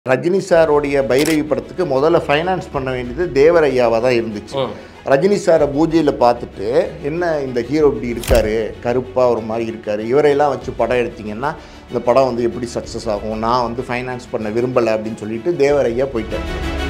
ரஜினி சாரோடைய பைரவி படத்துக்கு முதல்ல ஃபைனான்ஸ் பண்ண வேண்டியது தேவரையாவாக தான் இருந்துச்சு. ரஜினி சாரை பூஜையில் பார்த்துட்டு என்ன இந்த ஹீரோ இப்படி இருக்காரு, கருப்பாக ஒரு மாதிரி இருக்காரு, இவரையெல்லாம் வச்சு படம் எடுத்திங்கன்னா இந்த படம் வந்து எப்படி சக்ஸஸ் ஆகும், நான் வந்து ஃபைனான்ஸ் பண்ண விரும்பலை அப்படின்னு சொல்லிட்டு தேவரையா போயிட்டார்.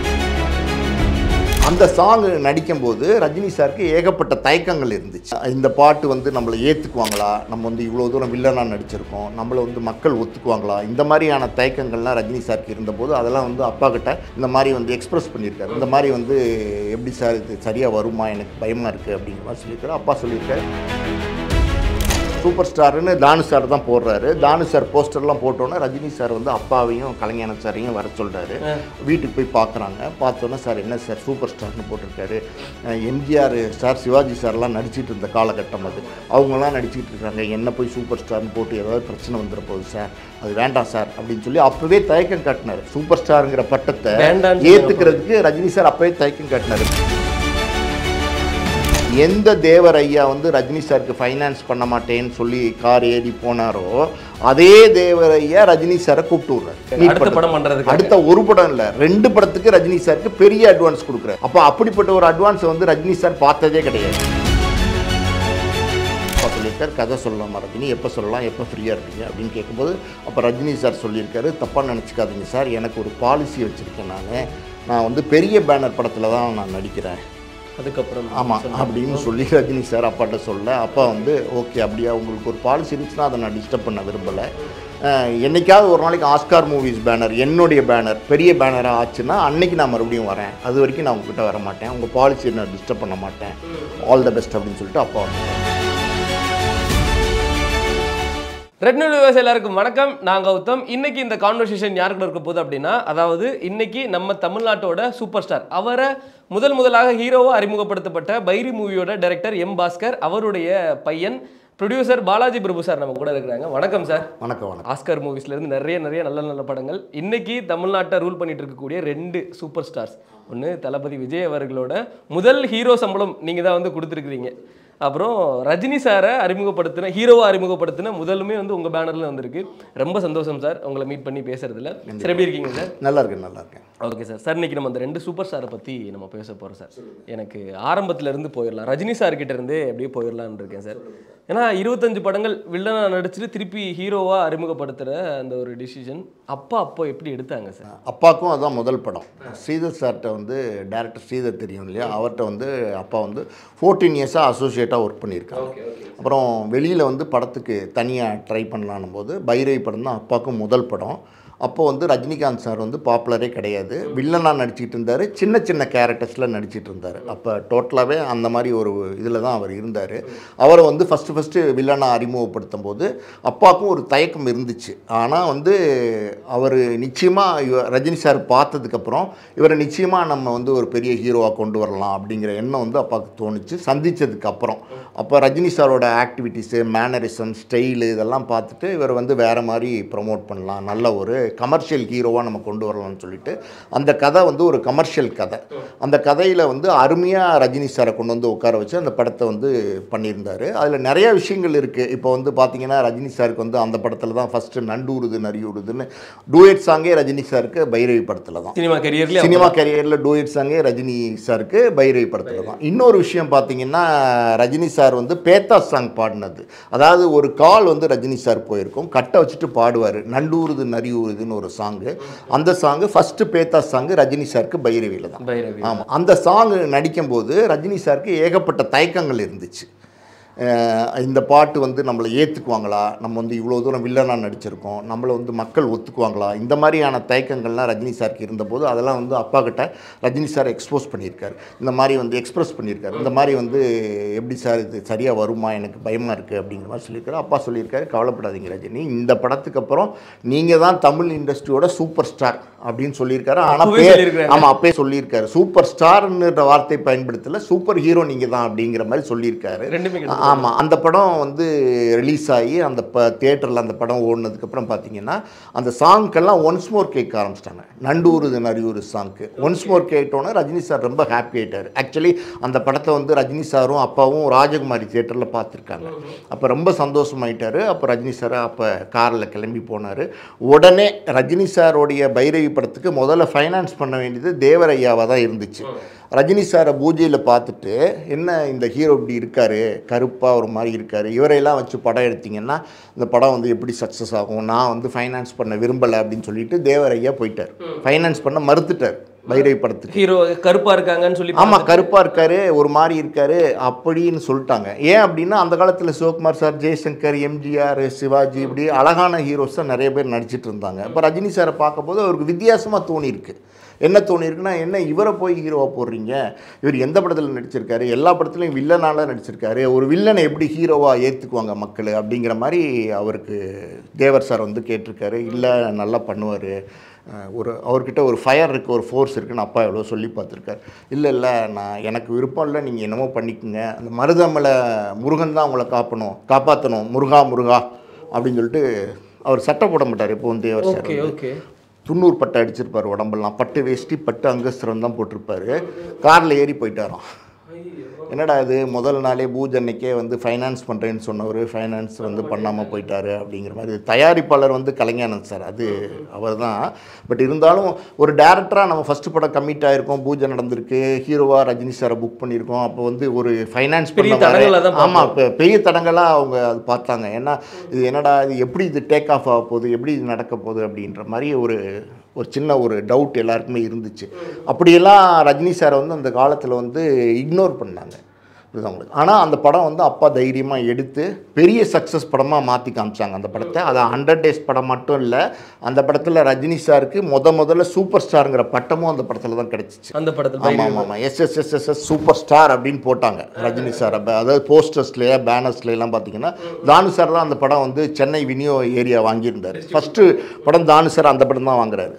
அந்த சாங் நடிக்கும்போது ரஜினி சாருக்கு ஏகப்பட்ட தயக்கங்கள் இருந்துச்சு. இந்த பாட்டு வந்து நம்மளை ஏற்றுக்குவாங்களா, நம்ம வந்து இவ்வளோ தூரம் வில்லனாக நடிச்சிருக்கோம், நம்மளை வந்து மக்கள் ஒத்துக்குவாங்களா, இந்த மாதிரியான தயக்கங்கள்லாம் ரஜினி சாருக்கு இருந்தபோது அதெல்லாம் வந்து அப்பா கிட்ட இந்த மாதிரி வந்து எக்ஸ்பிரஸ் பண்ணியிருக்காரு. இந்த மாதிரி வந்து எப்படி சார் இது சரியாக வருமா, எனக்கு பயமாக இருக்குது அப்படிங்கிற மாதிரி சொல்லியிருக்காரு. அப்பா சொல்லியிருக்காரு. சூப்பர் ஸ்டாருன்னு தானு சார் தான் போடுறாரு. தானு சார் போஸ்டர்லாம் போட்டோன்னே ரஜினி சார் வந்து அப்பாவையும் கலைஞான சாரையும் வர சொல்கிறாரு. வீட்டுக்கு போய் பார்க்குறாங்க. பார்த்தோன்னே சார் என்ன சார் சூப்பர் ஸ்டார்னு போட்டிருக்காரு, எம்ஜிஆர் சார் சிவாஜி சார்லாம் நடிச்சிட்டு இருந்த காலகட்டம் அது, அவங்களாம் நடிச்சிட்டு இருக்காங்க, என்ன போய் சூப்பர் ஸ்டார்னு போட்டு ஏதாவது பிரச்சனை வந்துட போகுது சார், அது வேண்டாம் சார் அப்படின்னு சொல்லி அப்போவே தயக்கம் காட்டினார். சூப்பர் ஸ்டாருங்கிற பட்டத்தை ஏற்றுக்கிறதுக்கு ரஜினி சார் அப்போவே தயக்கம் காட்டினார். எந்த தேவர் ஐயா வந்து ரஜினி சாருக்கு ஃபைனான்ஸ் பண்ண மாட்டேன்னு சொல்லி கார் ஏறி போனாரோ அதே தேவர் ஐயா ரஜினி சாரை கூப்பிட்டு விடுறாரு. அடுத்த ஒரு படம் இல்லை, 2 படத்துக்கு ரஜினி சாருக்கு பெரிய அட்வான்ஸ் கொடுக்குறாரு. அப்போ அப்படிப்பட்ட ஒரு அட்வான்ஸ் வந்து ரஜினி சார் பார்த்ததே கிடையாது. அப்பா சொல்லியிருக்காரு, கதை சொல்லலாமா ரஜினி, எப்போ சொல்லலாம், எப்போ ஃப்ரீயாக இருப்பீங்க அப்படின்னு கேட்கும்போது அப்போ ரஜினி சார் சொல்லியிருக்காரு, தப்பாக நினச்சிக்காதீங்க சார், எனக்கு ஒரு பாலிசி வச்சுருக்கேன், நான் வந்து பெரிய பேனர் படத்தில் தான் நான் நடிக்கிறேன் அதுக்கப்புறம் ஆமாம் அப்படின்னு சொல்லி ரஜினி சார் அப்பாட்ட சொல்ல, அப்பா வந்து ஓகே அப்படியா உங்களுக்கு ஒரு பாலிசி இருந்துச்சுன்னா அதை நான் டிஸ்டர்ப் பண்ண விரும்பலை, என்றைக்காவது ஒரு நாளைக்கு ஆஸ்கார் மூவிஸ் பேனர் என்னுடைய பேனர் பெரிய பேனராக ஆச்சுன்னா அன்னைக்கு நான் மறுபடியும் வரேன், அது வரைக்கும் நான் உங்ககிட்ட வர மாட்டேன், உங்கள் பாலிசியை நான் டிஸ்டர்ப் பண்ண மாட்டேன், ஆல் த பெஸ்ட் அப்படின்னு சொல்லிட்டு அப்பா வந்து. ரெட் நியூஸ் வியூவர்ஸ் எல்லாருக்கும் வணக்கம், நான் கௌதம். இன்னைக்கு இந்த கான்வர்சேஷன் யாருக்குள்ள இருக்க போகுது அப்படின்னா, அதாவது இன்னைக்கு நம்ம தமிழ்நாட்டோட சூப்பர் ஸ்டார், அவரை முதலாக ஹீரோவாக அறிமுகப்படுத்தப்பட்ட பைரி மூவியோட டைரக்டர் எம் பாஸ்கர், அவருடைய பையன் ப்ரொடியூசர் பாலாஜி பிரபு சார் நம்ம கூட இருக்கிறாங்க. வணக்கம் சார். வணக்கம். ஆஸ்கர் மூவிஸ்லேருந்து நிறைய நல்ல படங்கள். இன்னைக்கு தமிழ்நாட்டை ரூல் பண்ணிட்டு இருக்கக்கூடிய 2 சூப்பர் ஸ்டார்ஸ், ஒன்று தளபதி விஜய் அவர்களோட முதல் ஹீரோ சம்பளம் நீங்கள் தான் வந்து கொடுத்துருக்குறீங்க, அப்புறம் ரஜினி சாரை ஹீரோவாக அறிமுகப்படுத்தின முதலுமே வந்து உங்கள் பேனரில் வந்திருக்கு. ரொம்ப சந்தோஷம் சார் உங்களை மீட் பண்ணி பேசுறதுல. சரி, எப்படி இருக்கீங்க சார்? நல்லா இருக்கேன். Okay sir. சார் இன்னைக்கு நம்ம அந்த 2 சூப்பர் ஸ்டாரை பற்றி நம்ம பேச போகிறோம் சார். எனக்கு ஆரம்பத்துலேருந்து போயிடலாம், ரஜினி சார்கிட்ட இருந்தே அப்படியே போயிடலான்னு இருக்கேன் சார். ஏன்னா 25 படங்கள் வில்லனாக நடிச்சுட்டு திருப்பி ஹீரோவாக அறிமுகப்படுத்துகிற அந்த ஒரு டிசிஷன் அப்போ எப்படி எடுத்தாங்க சார்? அப்பாவுக்கும் அதுதான் முதல் படம். ஸ்ரீதர் சார்கிட்ட வந்து டேரக்டர் ஸ்ரீதர் தெரியும் இல்லையா, அவர்கிட்ட வந்து அப்பா வந்து 14 இயர்ஸாக அசோசியேட்டாக ஒர்க் பண்ணியிருக்காங்க. அப்புறம் வெளியில் வந்து படத்துக்கு தனியாக ட்ரை பண்ணலான்னும் போது பைரவி படம் தான் அப்பாவுக்கும் முதல் படம். அப்போ வந்து ரஜினிகாந்த் சார் வந்து பாப்புலரே கிடையாது, வில்லனாக நடிச்சிட்டு இருந்தார், சின்ன கேரக்டர்ஸில் நடிச்சிட்டு இருந்தார். அப்போ டோட்டலாகவே அந்த மாதிரி ஒரு இதில் தான் அவர் இருந்தார். அவரை வந்து ஃபஸ்ட்டு வில்லனாக அறிமுகப்படுத்தும் போது அப்பாவுக்கும் ஒரு தயக்கம் இருந்துச்சு. ஆனால் வந்து அவர் நிச்சயமாக ரஜினி சார் பார்த்ததுக்கப்புறம் இவரை நிச்சயமாக நம்ம வந்து ஒரு பெரிய ஹீரோவாக கொண்டு வரலாம் அப்படிங்கிற எண்ணம் வந்து அப்பாவுக்கு தோணுச்சு. சந்தித்ததுக்கப்புறம் அப்போ ரஜினி சாரோட ஆக்டிவிட்டீஸு, மேனரிசம், ஸ்டைலு இதெல்லாம் பார்த்துட்டு இவர் வந்து வேறு மாதிரி ப்ரமோட் பண்ணலாம், நல்ல ஒரு கமர்ஷியல் ஹீரோவாக நம்ம கொண்டு வரலாம்னு சொல்லிட்டு அந்த கதை வந்து ஒரு கமர்ஷியல் கதை. அந்த கதையில் வந்து அருமையாக ரஜினி சாரை கொண்டு வந்து உட்கார வச்சு அந்த படத்தை வந்து பண்ணியிருந்தார். அதில் நிறைய விஷயங்கள் இருக்குது. இப்போ வந்து பார்த்திங்கன்னா ரஜினி சாருக்கு வந்து அந்த படத்தில் தான் ஃபஸ்ட்டு நண்டூருது நரியூடுதுன்னு டூயட் சாங்கே ரஜினி சாருக்கு பைரவி படத்தில் தான். சினிமா கரியரில் டூயட் சாங்கே ரஜினி சாருக்கு பைரவி படத்தில் தான். இன்னொரு விஷயம் பார்த்திங்கன்னா ரஜினி சார் வந்து பேத்தா சாங் பாடினது, அதாவது ஒரு கால் வந்து ரஜினி சார் போயிருக்கும், கட்டை வச்சுட்டு பாடுவார் நண்டூருது நரியூருது ஒரு சாங்கு. அந்த சாங்கு ஃபர்ஸ்ட் பேத்தா சாங்கு ரஜினி சாருக்கு பைரவியில் தான். ஆமாம், அந்த சாங் நடிக்கும்போது ரஜினி சாருக்கு ஏகப்பட்ட தயக்கங்கள் இருந்துச்சு. இந்த பாட்டு வந்து நம்மளை ஏற்றுக்குவாங்களா, நம்ம வந்து இவ்வளோ தூரம் வில்லனாக நடிச்சிருக்கோம், நம்மளை வந்து மக்கள் ஒத்துக்குவாங்களா, இந்த மாதிரியான தயக்கங்கள்லாம் ரஜினி சாருக்கு இருந்தபோது அதெல்லாம் வந்து அப்பா கிட்ட ரஜினி சார் எக்ஸ்போஸ் பண்ணியிருக்காரு, இந்த மாதிரி வந்து எக்ஸ்ப்ரெஸ் பண்ணியிருக்காரு. இந்த மாதிரி வந்து எப்படி சார் இது சரியாக வருமா, எனக்கு பயமாக இருக்குது அப்படிங்கிற மாதிரி சொல்லியிருக்காரு. அப்பா சொல்லியிருக்காரு, கவலைப்படாதீங்க ரஜினி, இந்த படத்துக்கு அப்புறம் நீங்கள் தான் தமிழ் இண்டஸ்ட்ரியோட சூப்பர் ஸ்டார் அப்படின்னு சொல்லியிருக்காரு. ஆனால் அப்பயே சொல்லியிருக்காரு, சூப்பர் ஸ்டார்ன்ற வார்த்தை பயன்படுத்தல, சூப்பர் ஹீரோ நீங்கள் தான் அப்படிங்கிற மாதிரி சொல்லியிருக்காரு. ஆமாம், அந்த படம் வந்து ரிலீஸ் ஆகி அந்த தியேட்டரில் அந்த படம் ஓடினதுக்கப்புறம் பார்த்தீங்கன்னா அந்த சாங்க்கெல்லாம் ஒன்ஸ் மோர் கேட்க ஆரம்பிச்சிட்டாங்க. நண்டூருது நரியூரு சாங்க்கு ஒன்ஸ் மோர் கேட்டோன்னே ரஜினி சார் ரொம்ப ஹாப்பி ஆகிட்டார். ஆக்சுவலி அந்த படத்தை வந்து ரஜினி சாரும் அப்பாவும் ராஜகுமாரி தியேட்டரில் பார்த்துருக்காங்க. அப்போ ரொம்ப சந்தோஷமாயிட்டார். அப்போ ரஜினி சார் அப்போ காரில் கிளம்பி போனார். உடனே ரஜினி சாரோடைய பைரவி படத்துக்கு முதல்ல ஃபைனான்ஸ் பண்ண வேண்டியது தேவர் ஐயாவாக தான் இருந்துச்சு. ரஜினி சாரை பூஜையில் பார்த்துட்டு, என்ன இந்த ஹீரோ இப்படி இருக்கார், கருப்பாக ஒரு மாதிரி இருக்கார், இவரையெல்லாம் வச்சு படம் எடுத்திங்கன்னா இந்த படம் வந்து எப்படி சக்ஸஸ் ஆகும், நான் வந்து ஃபைனான்ஸ் பண்ண விரும்பலை அப்படின்னு சொல்லிட்டு தேவர் ஐயா போயிட்டார். ஃபைனான்ஸ் பண்ண மறுத்துட்டார் பைரவி படத்துக்கு. ஹீரோ கருப்பாக இருக்காங்கன்னு சொல்லி. ஆமாம், கருப்பாக இருக்காரு, ஒரு மாதிரி இருக்காரு அப்படின்னு சொல்லிட்டாங்க. ஏன் அப்படின்னா அந்த காலத்தில் சிவகுமார் சார், ஜெய்சங்கர், எம்ஜிஆர், சிவாஜி இப்படி அழகான ஹீரோஸ் தான் நிறைய பேர் நடிச்சிட்டு இருந்தாங்க. இப்போ ரஜினி சாரை பார்க்கும்போது அவருக்கு வித்தியாசமாக தோணியிருக்கு. என்ன தோணியிருக்குன்னா, என்ன இவரை போய் ஹீரோவாக போடுறீங்க, இவர் எந்த படத்தில் நடிச்சிருக்காரு, எல்லா படத்துலையும் வில்லனால நடிச்சிருக்காரு, ஒரு வில்லனை எப்படி ஹீரோவாக ஏற்றுக்குவாங்க மக்கள் அப்படிங்கிற மாதிரி அவருக்கு தேவர் சார் வந்து கேட்டிருக்காரு. இல்லை நல்லா பண்ணுவார், அவர்கிட்ட ஒரு ஃபயர் இருக்குது, ஒரு ஃபோர்ஸ் இருக்குதுன்னு அப்பா எவ்வளோ சொல்லி பார்த்துருக்காரு. இல்லை நான் எனக்கு விருப்பம் இல்லை, நீங்கள் என்னமோ பண்ணிக்கோங்க, அந்த மருதமலை முருகன் தான் அவங்கள காப்பாற்றணும், முருகா அப்படின்னு சொல்லிட்டு அவர் சட்டை போட மாட்டார். இப்போ வந்து தேவர் சார் 90 பட்டை அடிச்சிருப்பார், உடம்பெல்லாம் பட்டு வேஷ்டி பட்டு அங்கஸ்திரம் தான் போட்டிருப்பார். காரில் ஏறி போயிட்டாராம். என்னடா இது, முதல் நாளே பூஜை அன்னைக்கே வந்து ஃபைனான்ஸ் பண்ணுறேன்னு சொன்னவர் ஃபைனான்ஸ் வந்து பண்ணாமல் போயிட்டார் அப்படிங்கிற மாதிரி. தயாரிப்பாளர் வந்து கலைஞானந்த் சார், அது அவர் தான். பட் இருந்தாலும் ஒரு டேரக்டராக நம்ம ஃபஸ்ட்டு படம் கமிட் ஆகிருக்கோம், பூஜை நடந்திருக்கு, ஹீரோவாக ரஜினி சாரை புக் பண்ணியிருக்கோம். அப்போ வந்து ஒரு ஃபைனான்ஸ் பண்ண ஆமாம், இப்போ பெரிய தடங்களாக அவங்க அது பார்த்தாங்க. ஏன்னா இது என்னடா இது, எப்படி இது டேக் ஆஃப் ஆக போகுது, எப்படி இது நடக்க போகுது அப்படின்ற மாதிரி ஒரு சின்ன ஒரு டவுட் எல்லாருக்குமே இருந்துச்சு. அப்படியெல்லாம் ரஜினி சாரை வந்து அந்த காலத்தில் வந்து இக்னோர் பண்ணாங்க. அவங்களுக்கு. ஆனால் அந்த படம் வந்து அப்பா தைரியமாக எடுத்து பெரிய சக்ஸஸ் படமாக மாற்றி காமிச்சாங்க அந்த படத்தை. அது 100 Days படம் மட்டும் இல்லை, அந்த படத்தில் ரஜினி சாருக்கு முதல்ல சூப்பர் ஸ்டாருங்கிற பட்டமும் அந்த படத்தில் தான் கிடச்சிச்சு. அந்த படத்தில் ஆமாம் எஸ்எஸ்எஸ்எஸ்எஸ் சூப்பர் ஸ்டார் அப்படின்னு போட்டாங்க ரஜினி சார். அதாவது போஸ்டர்ஸ்லேயே பேனர்ஸ்லாம் பார்த்தீங்கன்னா தானு சார் தான் அந்த படம் வந்து சென்னை விநியோக ஏரியா வாங்கியிருந்தார். ஃபஸ்ட்டு படம் தானு சார் அந்த படம் தான் வாங்குறாரு.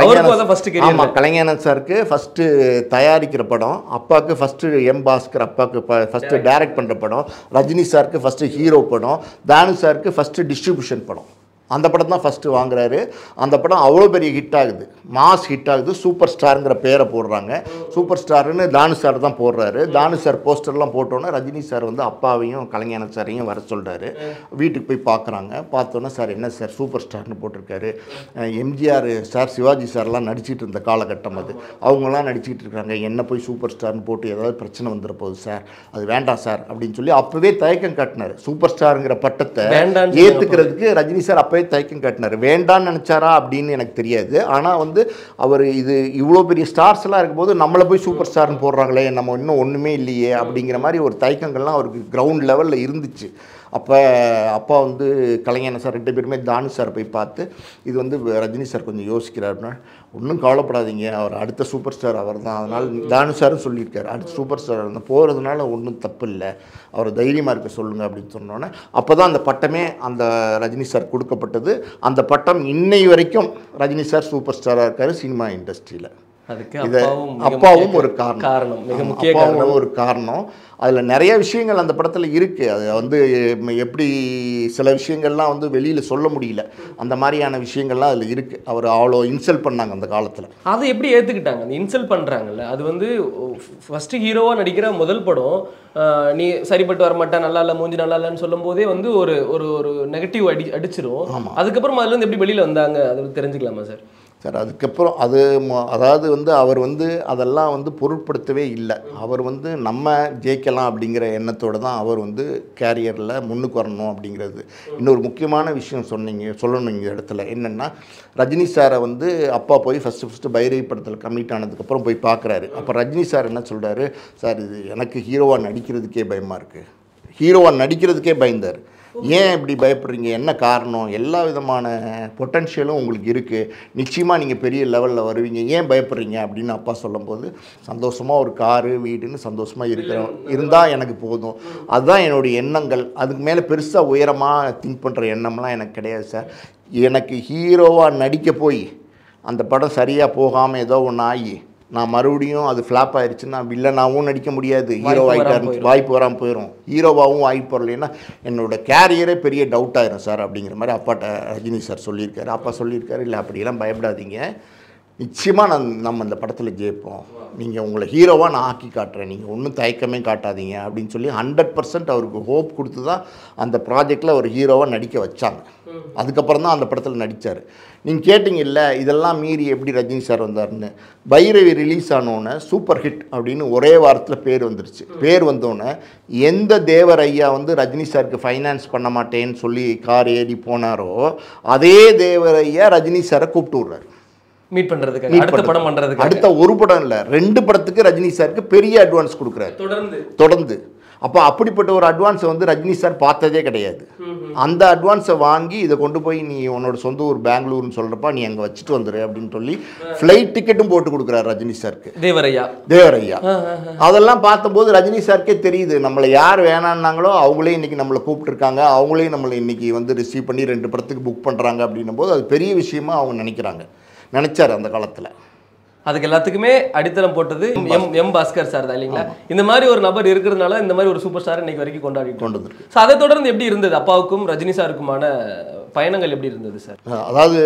ஆமாம், கலைஞானந்த் சாருக்கு ஃபஸ்ட்டு தயாரிக்கிற படம், அப்பாவுக்கு ஃபஸ்ட்டு எம் பாஸ்கர் அப்பாவுக்கு ஃபஸ்ட்டு டைரக்ட் பண்ணுற படம், ரஜினி சாருக்கு ஃபஸ்ட்டு ஹீரோ படம், தானு சாருக்கு ஃபஸ்ட்டு டிஸ்ட்ரிபியூஷன் படம். அந்த படம் தான் ஃபஸ்ட்டு வாங்குறாரு. அந்த படம் அவ்வளோ பெரிய ஹிட் ஆகுது, மாஸ் ஹிட் ஆகுது. சூப்பர் ஸ்டாருங்கிற பேரை போடுறாங்க. சூப்பர் ஸ்டாருன்னு தானு சார் தான் போடுறாரு. தானு சார் போஸ்டர்லாம் போட்டோன்னே ரஜினி சார் வந்து அப்பாவையும் கலைஞானந்த் சாரையும் வர சொல்கிறாரு. வீட்டுக்கு போய் பார்க்குறாங்க. பார்த்தோன்னே சார் என்ன சார் சூப்பர் ஸ்டார்னு போட்டிருக்காரு, எம்ஜிஆர் சார், சிவாஜி சார்லாம் நடிச்சிட்டு இருந்த காலகட்டம் அது, அவங்களாம் நடிச்சிக்கிட்டு இருக்காங்க, என்ன போய் சூப்பர் ஸ்டார்னு போட்டு ஏதாவது பிரச்சனை வந்துட போகுது சார், அது வேண்டாம் சார் அப்படின்னு சொல்லி அப்போவே தயக்கம் காட்டினார். சூப்பர் ஸ்டாருங்கிற பட்டத்தை ஏற்றுக்கிறதுக்கு ரஜினி சார் அப்போ தயக்கம் காட்டினார். வேண்டான்னு நினச்சாரா அப்படின்னு எனக்கு தெரியாது. ஆனால் வந்து அவர் இது இவ்வளோ பெரிய ஸ்டார்ஸ் எல்லாம் இருக்கும்போது நம்மளை போய் சூப்பர் ஸ்டார்னு போடுறாங்களே, நம்ம இன்னும் ஒன்றுமே இல்லையே அப்படிங்கிற மாதிரி ஒரு தயக்கங்கள்லாம் அவருக்கு கிரவுண்ட் லெவலில் இருந்துச்சு. அப்போ அப்பா வந்து கலைஞான சார் 2 பேருமே தானு சார் போய் பார்த்து, இது வந்து ரஜினி சார் கொஞ்சம் யோசிக்கிறாருன்னா, ஒன்றும் கவலைப்படாதீங்க, அவர் அடுத்த சூப்பர் ஸ்டார் அவர் தான், அதனால் தானு சாரும் சொல்லியிருக்காரு, அடுத்த சூப்பர் ஸ்டார் இருந்தால் போகிறதுனால ஒன்றும் தப்பு இல்லை, அவர் தைரியமாக இருக்க சொல்லுங்கள் அப்படின்னு சொன்னோன்னே அப்போ தான் அந்த பட்டமே அந்த ரஜினி சார் கொடுக்கப்பட்டது. அந்த பட்டம் இன்னை வரைக்கும் ரஜினி சார் சூப்பர் ஸ்டாராக இருக்கார் சினிமா இண்டஸ்ட்ரியில். இது அப்பாவும் ஒரு காரணம், மிக முக்கியமான ஒரு காரணம். அதில் நிறைய விஷயங்கள் அந்த படத்தில் இருக்குது. அது வந்து எப்படி சில விஷயங்கள்லாம் வந்து வெளியில் சொல்ல முடியல, அந்த மாதிரியான விஷயங்கள்லாம் அதில் இருக்குது. அவர் அவ்வளோ இன்சல்ட் பண்ணாங்க அந்த காலத்தில். அதை எப்படி ஏற்றுக்கிட்டாங்க? அந்த இன்சல்ட் பண்ணுறாங்கல்ல, அது வந்து ஃபஸ்ட்டு ஹீரோவாக நடிக்கிற முதல் படம், நீ சரிப்பட்டு வரமாட்டா, நல்லா இல்லை, மூஞ்சி நல்லா இல்லைன்னு சொல்லும் போதே வந்து ஒரு ஒரு நெகட்டிவ் அடிச்சிரும். அதுக்கப்புறம் அதுலேருந்து எப்படி வெளியில் வந்தாங்க, அதை தெரிஞ்சுக்கலாமா சார்? சார் அதுக்கப்புறம் அதாவது வந்து அவர் வந்து அதெல்லாம் வந்து பொருட்படுத்தவே இல்லை. அவர் வந்து நம்ம ஜெயிக்கலாம் அப்படிங்கிற எண்ணத்தோடு தான் அவர் வந்து கேரியரில் முன்னுக்கு வரணும் அப்படிங்கிறது. இன்னொரு முக்கியமான விஷயம் சொல்லணும் இந்த இடத்துல என்னென்னா, ரஜினி சாரை வந்து அப்பா போய் ஃபஸ்ட்டு பைரவி படத்தில் கமிட் ஆனதுக்கப்புறம் போய் பார்க்குறாரு. அப்போ ரஜினி சார் என்ன சொல்கிறாரு, சார் இது எனக்கு ஹீரோவாக நடிக்கிறதுக்கே பயமாக இருக்குது, ஹீரோவாக நடிக்கிறதுக்கே பயந்தார், ஏன் இப்படி பயப்படுறீங்க, என்ன காரணம், எல்லா விதமான பொட்டன்ஷியலும் உங்களுக்கு இருக்குது, நிச்சயமாக நீங்கள் பெரிய லெவலில் வருவீங்க, ஏன் பயப்படுறீங்க அப்படின்னு அப்பா சொல்லும்போது, சந்தோஷமாக ஒரு காரு வீடுன்னு சந்தோஷமாக இருந்தால் எனக்கு போதும், அதுதான் என்னுடைய எண்ணங்கள், அதுக்கு மேலே பெருசாக உயரமாக திங்க் பண்ணுற எண்ணம்லாம் எனக்கு கிடையாது சார், எனக்கு ஹீரோவாக நடிக்க போய் அந்த படம் சரியாக போகாமல் ஏதோ ஒன்று ஆகி நான் மறுபடியும் அது ஃப்ளாப் ஆயிடுச்சுன்னா வில்லனாகவும் நடிக்க முடியாது, ஹீரோ ஆகிட்டாரு, வாய்ப்பு வராமல் போயிடும், ஹீரோவாகவும் வாய்ப்பு வரலைன்னா என்னோட கேரியரே பெரிய டவுட் ஆயிரும் சார் அப்படிங்கிற மாதிரி அப்பாட்ட ரஜினி சார் சொல்லியிருக்காரு. அப்பா சொல்லியிருக்காரு, இல்லை அப்படியெல்லாம் பயப்படாதீங்க, நிச்சயமாக நம்ம இந்த படத்தில் ஜெயிப்போம், நீங்கள் உங்களை ஹீரோவாக நான் ஆக்கி காட்டுறேன், நீங்கள் ஒன்றும் தயக்கமே காட்டாதீங்க அப்படின்னு சொல்லி 100% அவருக்கு ஹோப் கொடுத்து தான் அந்த ப்ராஜெக்டில் ஒரு ஹீரோவாக நடிக்க வச்சாங்க. அதுக்கப்புறம் தான் அந்த படத்தில் நடித்தார். நீங்கள் கேட்டிங்க இல்லை இதெல்லாம் மீறி எப்படி ரஜினி சார் வந்தார்னு. பைரவி ரிலீஸ் ஆனோன்னே சூப்பர் ஹிட் அப்படின்னு ஒரே வாரத்தில் பேர் வந்துருச்சு. பேர் வந்தோடனே எந்த தேவர் ஐயா வந்து ரஜினி சாருக்கு ஃபைனான்ஸ் பண்ண மாட்டேன்னு சொல்லி கார் ஏறி போனாரோ அதே தேவர் ஐயா ரஜினி சாரை கூப்பிட்டு விட்றாரு மீட் பண்ணுறதுக்கு, அடுத்த படம் பண்ணுறதுக்கு. அடுத்த ஒரு படம் இல்லை 2 படத்துக்கு ரஜினி சாருக்கு பெரிய அட்வான்ஸ் கொடுக்குறாரு தொடர்ந்து. அப்போ அப்படிப்பட்ட ஒரு அட்வான்ஸை வந்து ரஜினி சார் பார்த்ததே கிடையாது. அந்த அட்வான்ஸை வாங்கி இதை கொண்டு போய் நீ உன்னோட சொந்த ஊர் பெங்களூர்னு சொல்கிறப்ப நீ அங்கே வச்சுட்டு வந்துடு அப்படின்னு சொல்லி ஃப்ளைட் டிக்கெட்டும் போட்டு கொடுக்குறாரு ரஜினி சாருக்கு, தேவரையா. அதெல்லாம் பார்த்தபோது ரஜினி சாருக்கே தெரியுது நம்மளை யார் வேணான்னாங்களோ அவங்களே இன்றைக்கி நம்மளை கூப்பிட்டுருக்காங்க, அவங்களே நம்மளை இன்றைக்கி வந்து ரிசீவ் பண்ணி 2 படத்துக்கு புக் பண்ணுறாங்க அப்படின்னும் போது அது பெரிய விஷயமா அவங்க நினைச்சார் அந்த காலத்தில். அதுக்கு எல்லாத்துக்குமே அடித்தளம் போட்டது எம் பாஸ்கர் சார் தான் இல்லைங்களா? இந்த மாதிரி ஒரு நபர் இருக்கிறதுனால இந்த மாதிரி ஒரு சூப்பர் ஸ்டார் இன்னைக்கு வரைக்கும் கொண்டு வந்து. ஸோ அதை தொடர்ந்து எப்படி இருந்தது அப்பாவுக்கும் ரஜினி சாருக்குமான பயணங்கள் எப்படி இருந்தது சார்? அதாவது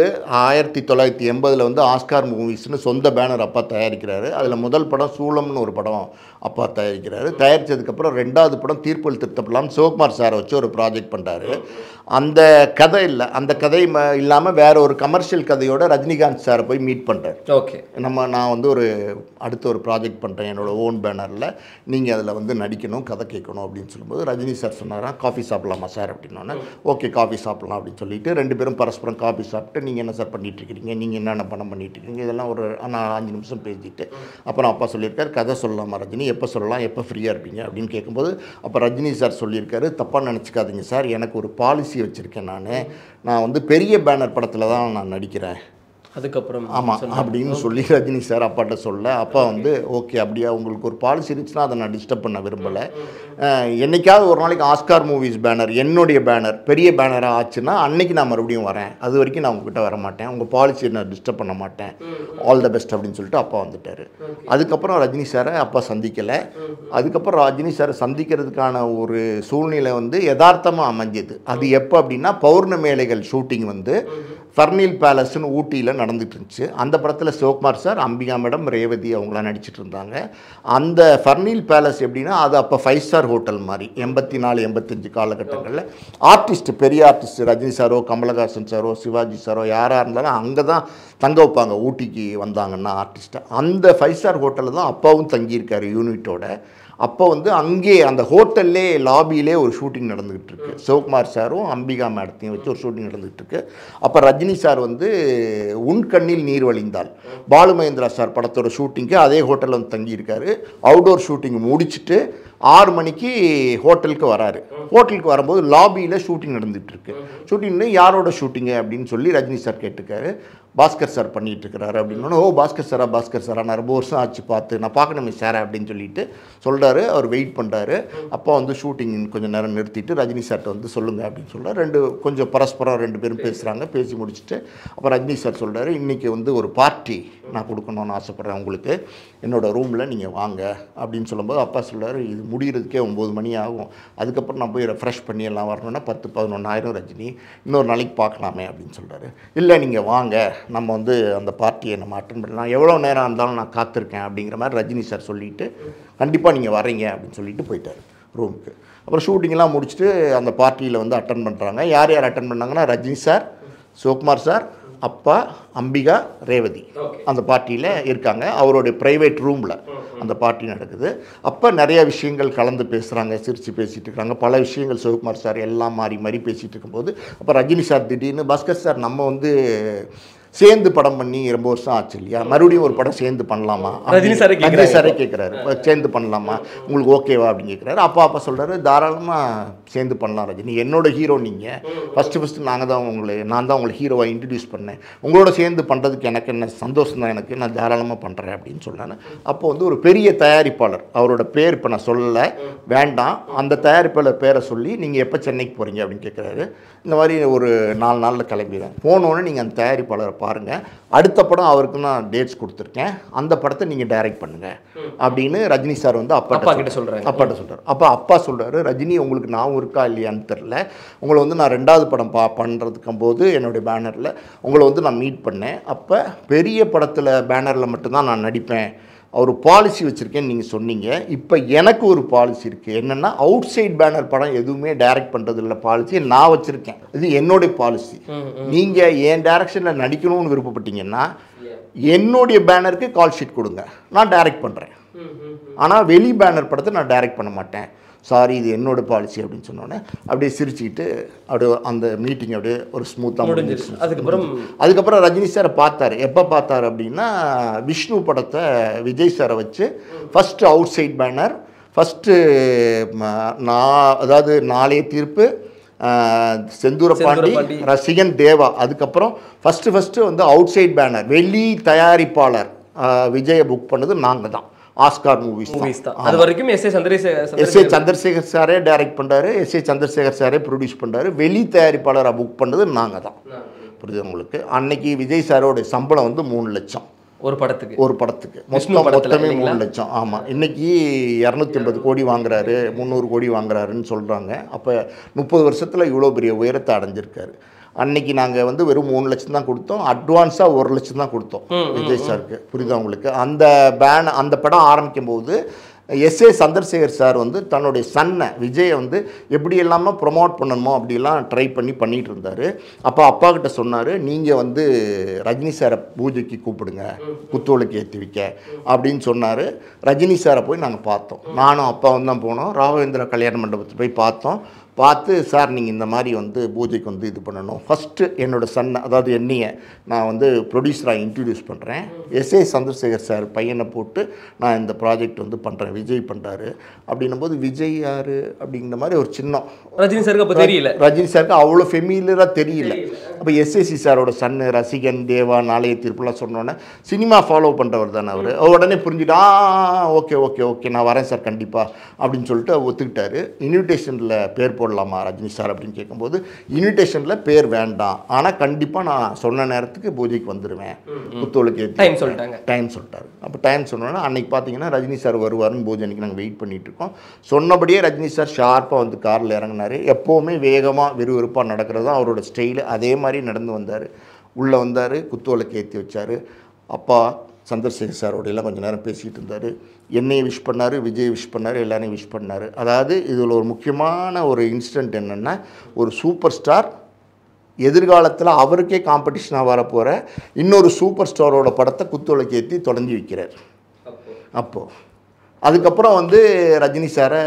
1980 வந்து ஆஸ்கார் மூவிஸ்னு சொந்த பேனர் அப்பா தயாரிக்கிறாரு. அதில் முதல் படம் சூளம்னு ஒரு படம் அப்பா தயாரிக்கிறாரு. தயாரித்ததுக்கப்புறம் 2வது படம் தீர்ப்பல் திருத்தப்படலாம் சிவகுமார் சாரை வச்சு ஒரு ப்ராஜெக்ட் பண்ணுறாரு. அந்த கதை இல்லை, அந்த கதை இல்லாமல் வேற ஒரு கமர்ஷியல் கதையோட ரஜினிகாந்த் சாரை போய் மீட் பண்ணுறாரு. ஓகே, நான் வந்து அடுத்த ஒரு ப்ராஜெக்ட் பண்ணுறேன் என்னோடய ஓன் பேனரில், நீங்கள் அதில் வந்து நடிக்கணும், கதை கேட்கணும் அப்படின்னு சொல்லும்போது ரஜினி சார் சொன்னாராம் காஃபி சாப்பிட்லாமா சார் அப்படின்னோடனே ஓகே காஃபி சாப்பிட்லாம் அப்படின்னு சொல்லிட்டு 2 பேரும் பரஸ்பரம் காஃபி சாப்பிட்டு நீங்கள் என்ன சார் பண்ணிகிட்ருக்கிறீங்க, நீங்கள் என்னென்ன படம் பண்ணிகிட்ருக்கீங்க, இதெல்லாம் ஒரு 5 நிமிஷம் பேசிட்டு அப்புறம் அப்பா சொல்லியிருக்காரு கதை சொல்லலாமா ரஜினி, எப்போ சொல்லலாம், எப்போ ஃப்ரீயாக இருப்பீங்க அப்படின்னு கேட்கும்போது அப்போ ரஜினி சார் சொல்லியிருக்காரு தப்பாக நினச்சிக்காதீங்க சார், எனக்கு ஒரு பாலிசி வச்சுருக்கேன், நான் வந்து பெரிய பேனர் படத்தில் தான் நான் நடிக்கிறேன் அதுக்கப்புறம் ஆமாம் அப்படின்னு சொல்லி ரஜினி சார் அப்பாட்ட சொல்ல அப்பா வந்து ஓகே அப்படியா உங்களுக்கு ஒரு பாலிசி இருந்துச்சுன்னா அதை நான் டிஸ்டர்ப் பண்ண விரும்பலை, என்றைக்காவது ஒரு நாளைக்கு ஆஸ்கார் மூவிஸ் பேனர் என்னுடைய பேனர் பெரிய பேனராக ஆச்சுன்னா அன்னைக்கு நான் மறுபடியும் வரேன், அது வரைக்கும் நான் உங்ககிட்ட வர மாட்டேன், உங்கள் பாலிசியை நான் டிஸ்டர்ப் பண்ண மாட்டேன், ஆல் த பெஸ்ட் அப்படின்னு சொல்லிட்டு அப்பா வந்துட்டார். அதுக்கப்புறம் ரஜினி சாரை அப்பா சந்திக்கலை. அதுக்கப்புறம் ரஜினி சாரை சந்திக்கிறதுக்கான ஒரு சூழ்நிலை வந்து யதார்த்தமாக அமைஞ்சது. அது எப்போ அப்படின்னா பௌர்ணமேலைகள் ஷூட்டிங் வந்து ஃபர்னில் பேலஸ்ன்னு ஊட்டியில் நடந்துட்டு இருந்துச்சு. அந்த படத்தில் சிவகுமார் சார், அம்பிகா மேடம், ரேவதி அவங்களாம் நடிச்சிட்டு இருந்தாங்க. அந்த ஃபர்னில் பேலஸ் எப்படின்னா அது அப்போ 5 ஸ்டார் ஹோட்டல் மாதிரி 84 85 காலகட்டங்களில் ஆர்டிஸ்ட் பெரிய ஆர்டிஸ்ட் ரஜினி சாரோ கமலஹாசன் சாரோ சிவாஜி சாரோ யாராக இருந்தாலும் அங்கே தான் தங்க வைப்பாங்க ஊட்டிக்கு வந்தாங்கன்னா ஆர்டிஸ்ட்டை. அந்த 5 ஸ்டார் ஹோட்டலில் தான் அப்பாவும் தங்கியிருக்காரு யூனிட்டோட. அப்போ வந்து அங்கே அந்த ஹோட்டல்லே லாபியிலே ஒரு ஷூட்டிங் நடந்துகிட்டு இருக்கு. சிவகுமார் சாரும் அம்பிகா மேடத்தையும் வச்சு ஒரு ஷூட்டிங் நடந்துகிட்டு இருக்கு. அப்போ ரஜினி சார் வந்து உன் கண்ணில் நீர் வழிந்தால் பாலு மகேந்திரா சார் படத்தோட ஷூட்டிங்க்கு அதே ஹோட்டலில் வந்து தங்கியிருக்காரு. அவுடோர் ஷூட்டிங் முடிச்சுட்டு 6 மணிக்கு ஹோட்டலுக்கு வராரு. ஹோட்டலுக்கு வரும்போது லாபியில் ஷூட்டிங் நடந்துகிட்டு இருக்கு. ஷூட்டிங்னு யாரோட ஷூட்டிங்கு அப்படின்னு சொல்லி ரஜினி சார் கேட்டுக்காரு. பாஸ்கர் சார் பண்ணிகிட்டு இருக்கிறாரு அப்படின்னு. ஓ பாஸ்கர் சாரா நான் ரொம்ப வருஷம் ஆச்சு பார்த்து, நான் பார்க்கணுமே சார் அப்படின்னு சொல்லிட்டு சொல்கிறாரு. அவர் வெயிட் பண்ணுறாரு. அப்போ வந்து ஷூட்டிங் கொஞ்சம் நேரம் நிறுத்திட்டு ரஜினி சார்கிட்ட வந்து சொல்லுங்கள் அப்படின்னு சொல்கிறார். கொஞ்சம் பரஸ்பரம் 2 பேரும் பேசுகிறாங்க. பேசி முடிச்சுட்டு அப்போ ரஜினி சார் சொல்கிறாரு, இன்றைக்கி வந்து ஒரு பார்ட்டி நான் கொடுக்கணும்னு ஆசைப்பட்றேன் உங்களுக்கு, என்னோடய ரூமில் நீங்கள் வாங்க அப்படின்னு சொல்லும்போது அப்பா சொல்கிறார் இது முடிகிறதுக்கே 9 மணி ஆகும், அதுக்கப்புறம் நான் போய் ரெஃப்ரெஷ் பண்ணி எல்லாம் வரணுன்னா 10-11 ரஜினி, இன்னொரு நாளைக்கு பார்க்கலாமே அப்படின்னு சொல்கிறாரு. இல்லை நீங்கள் வாங்க, நம்ம வந்து அந்த பார்ட்டியை நம்ம அட்டன் பண்ணலாம், எவ்வளோ நேரம் இருந்தாலும் நான் காத்திருக்கேன் அப்படிங்கிற மாதிரி ரஜினி சார் சொல்லிவிட்டு கண்டிப்பாக நீங்கள் வரீங்க அப்படின்னு சொல்லிட்டு போயிட்டார் ரூமுக்கு. அப்புறம் ஷூட்டிங்லாம் முடிச்சுட்டு அந்த பார்ட்டியில் வந்து அட்டன் பண்ணுறாங்க. யார் யார் அட்டன் பண்ணாங்கன்னா ரஜினி சார், சிவகுமார் சார், அப்பா, அம்பிகா, ரேவதி அந்த பார்ட்டியில் இருக்காங்க. அவருடைய ப்ரைவேட் ரூமில் அந்த பார்ட்டி நடக்குது. அப்போ நிறைய விஷயங்கள் கலந்து பேசுகிறாங்க, சிரித்து பேசிகிட்டு இருக்காங்க. பல விஷயங்கள் சிவகுமார் சார் எல்லாம் மாறி பேசிகிட்டு இருக்கும்போது அப்போ ரஜினி சார் திடீர்னு பாஸ்கர் சார் நம்ம வந்து சேர்ந்து படம் பண்ணி ரொம்ப வருஷம் ஆச்சு இல்லையா, மறுபடியும் ஒரு படம் சேர்ந்து பண்ணலாமா ரஜினி சாரே கேட்குறாரு, சேர்ந்து பண்ணலாமா உங்களுக்கு ஓகேவா அப்படின்னு கேட்குறாரு. அப்பா சொல்கிறாரு தாராளமாக சேர்ந்து பண்ணலாம் ரஜினி, என்னோட ஹீரோ நீங்கள், ஃபஸ்ட்டு நான் தான் உங்களை ஹீரோவாக இன்ட்ரடியூஸ் பண்ணேன், உங்களோட சேர்ந்து பண்ணுறதுக்கு எனக்கு என்ன சந்தோஷம் தான், எனக்கு நான் தாராளமாக பண்ணுறேன் அப்படின்னு சொன்னேன். அப்போ வந்து ஒரு பெரிய தயாரிப்பாளர், அவரோட பேர் இப்போ நான் சொல்லலை வேண்டாம், அந்த தயாரிப்பாளர் பேரை சொல்லி நீங்கள் எப்போ சென்னைக்கு போகிறீங்க அப்படின்னு கேட்குறாரு. இந்த மாதிரி ஒரு 4 நாளில் கிளம்பிடுறேன். போனோன்னே நீங்கள் அந்த தயாரிப்பாளரை பாருங்கள், அடுத்த படம் அவருக்கு நான் டேட்ஸ் கொடுத்துருக்கேன், அந்த படத்தை நீங்கள் டைரக்ட் பண்ணுங்கள் அப்படின்னு ரஜினி சார் வந்து அப்பா கிட்ட சொல்கிறாரு. அப்போ அப்பா சொல்கிறாரு, ரஜினி உங்களுக்கு ஞாபகம் இருக்கா இல்லையான்னு தெரில, உங்களை வந்து நான் 2வது படம் பண்ணுறதுக்கும் போது என்னுடைய பேனரில் உங்களை வந்து நான் மீட் பண்ணேன், அப்போ பெரிய படத்தில் பேனரில் மட்டும்தான் நான் நடிப்பேன், ஒரு பாலிசி வச்சுருக்கேன்னு நீங்கள் சொன்னீங்க, இப்போ எனக்கு ஒரு பாலிசி இருக்குது, என்னென்னா அவுட் சைட் பேனர் படம் எதுவுமே டைரக்ட் பண்ணுறது இல்லை, பாலிசி நான் வச்சுருக்கேன், இது என்னுடைய பாலிசி, நீங்கள் என் டைரக்ஷனில் நடிக்கணும்னு விருப்பப்பட்டீங்கன்னா என்னுடைய பேனருக்கு கால் ஷீட் கொடுங்க, நான் டைரக்ட் பண்ணுறேன், ஆனால் வெளி பேனர் படத்தை நான் டைரக்ட் பண்ண மாட்டேன், சாரி இது என்னோட பாலிசி அப்படின்னு சொன்னோன்னே அப்படியே சிரிச்சுக்கிட்டு அப்படியே அந்த மீட்டிங் அப்படியே ஒரு ஸ்மூத்தாக முடிஞ்சிருச்சு. அதுக்கப்புறம் ரஜினி சாரை பார்த்தாரு. எப்போ பார்த்தாரு அப்படின்னா, விஷ்ணு படத்தை விஜய் சாரை வச்சு first outside banner, first அதாவது நாளைய தீர்ப்பு, செந்தூர பாண்டி, ரசிகன், தேவா, அதுக்கப்புறம் ஃபஸ்ட்டு வந்து அவுட் சைட் பேனர் வெளி தயாரிப்பாளர் விஜயை புக் பண்ணது நாங்கள் தான், ஆஸ்கார் மூவிஸ் தான். அது வரைக்கும் எஸ்.ஏ. சந்திரசேகர் சாரே டைரக்ட் பண்ணுறாரு, எஸ்.ஏ. சந்திரசேகர் சாரே ப்ரொடியூஸ் பண்ணுறாரு, வெளி தயாரிப்பாளராக புக் பண்ணது நாங்கள் தான். புரியுது உங்களுக்கு? அன்னைக்கு விஜய் சாரோடைய சம்பளம் வந்து 3 லட்சம் ஒரு படத்துக்கு மொத்தமே 3 லட்சம். ஆமாம், இன்றைக்கி 250 கோடி வாங்குறாரு, 300 கோடி வாங்குறாருன்னு சொல்கிறாங்க. அப்போ 30 வருஷத்தில் இவ்வளோ பெரிய உயரத்தை அடைஞ்சிருக்காரு. அன்னைக்கு நாங்கள் வந்து வெறும் 3 லட்சம் தான் கொடுத்தோம், அட்வான்ஸாக 1 லட்சம் தான் கொடுத்தோம் விஜய் சாருக்கு. புரியுதா உங்களுக்கு? அந்த படம் ஆரம்பிக்கும் போது எஸ்.ஏ. சந்திரசேகர் சார் வந்து தன்னுடைய சன்னை விஜயை வந்து எப்படி எல்லாமே ப்ரொமோட் பண்ணணுமோ அப்படிலாம் ட்ரை பண்ணிட்டு இருந்தார். அப்போ அப்பா கிட்ட சொன்னார், நீங்கள் வந்து ரஜினி சாரை பூஜைக்கு கூப்பிடுங்க, குத்தோலுக்கு ஏற்றி வைக்க அப்படின்னு சொன்னார். ரஜினி சாரை போய் நாங்கள் பார்த்தோம், நானும் அப்பாவும் தான் போனோம், ராகவேந்திரா கல்யாண மண்டபத்தில் போய் பார்த்து சார் நீங்கள் இந்த மாதிரி வந்து பூஜைக்கு வந்து இது பண்ணணும், ஃபஸ்ட்டு என்னோடய சன்னை அதாவது என்னையை நான் வந்து ப்ரொடியூசராக இன்ட்ரடியூஸ் பண்ணுறேன், எஸ்.ஏ. சந்திரசேகர் சார் பையனை போட்டு நான் இந்த ப்ராஜெக்ட் வந்து பண்ணுறேன், விஜய் பண்ணுறாரு அப்படின்னும் போது விஜய் யார் அப்படிங்கிற மாதிரி ஒரு சின்ன ரஜினி சாருக்கு அப்போ தெரியல, ரஜினி சாருக்கு அவ்வளோ ஃபெமிலியராக தெரியல. அப்போ எஸ்.ஏ.சி சாரோட சன்னு ரசிகன், தேவா, நாளைய தீர்ப்புலாம் சொன்னோன்னே சினிமா ஃபாலோ பண்ணுறவர் தானே அவர், உடனே புரிஞ்சுட்டா ஓகே நான் வரேன் சார் கண்டிப்பாக அப்படின்னு சொல்லிட்டு ஒத்துக்கிட்டாரு. இன்விடேஷனில் பேர் போடலாமா ரஜினி சார் அப்படின்னு கேட்கும்போது, இன்விடேஷனில் பேர் வேண்டாம், ஆனால் கண்டிப்பாக நான் சொன்ன நேரத்துக்கு பூஜைக்கு வந்துடுவேன், புத்தோலுக்கு டைம் சொல்லிட்டாரு. அப்போ டைம் சொன்னோன்னா அன்றைக்கி பார்த்தீங்கன்னா ரஜினி சார் வருவாருன்னு பூஜை அன்றைக்கி நாங்கள் வெயிட் பண்ணிகிட்ருக்கோம். சொன்னபடியே ரஜினி சார் ஷார்ப்பாக வந்து காரில் இறங்கினார். எப்போவுமே வேகமாக விறுவிறுப்பாக நடக்கிறது தான் அவரோட ஸ்டைலு, அதே மாதிரி நடந்து வந்தார். உள்ளே வந்தார், குத்தோலுக்கு ஏற்றி வச்சார். அப்பா சந்திரசேகர் சாரோடையெல்லாம் கொஞ்சம் நேரம் பேசிகிட்டு இருந்தார். என்னையை விஷ் பண்ணார், விஜய் விஷ் பண்ணார், எல்லாரையும் விஷ் பண்ணார். அதாவது இதில் ஒரு முக்கியமான ஒரு இன்சிடெண்ட் என்னென்னா, ஒரு சூப்பர் ஸ்டார் எதிர்காலத்தில் அவருக்கே காம்படிஷனாக வரப்போகிற இன்னொரு சூப்பர் ஸ்டாரோட படத்தை குத்தோலுக்கு ஏற்றி தொடங்கி வைக்கிறார். அப்போது அதுக்கப்புறம் வந்து ரஜினி சாரை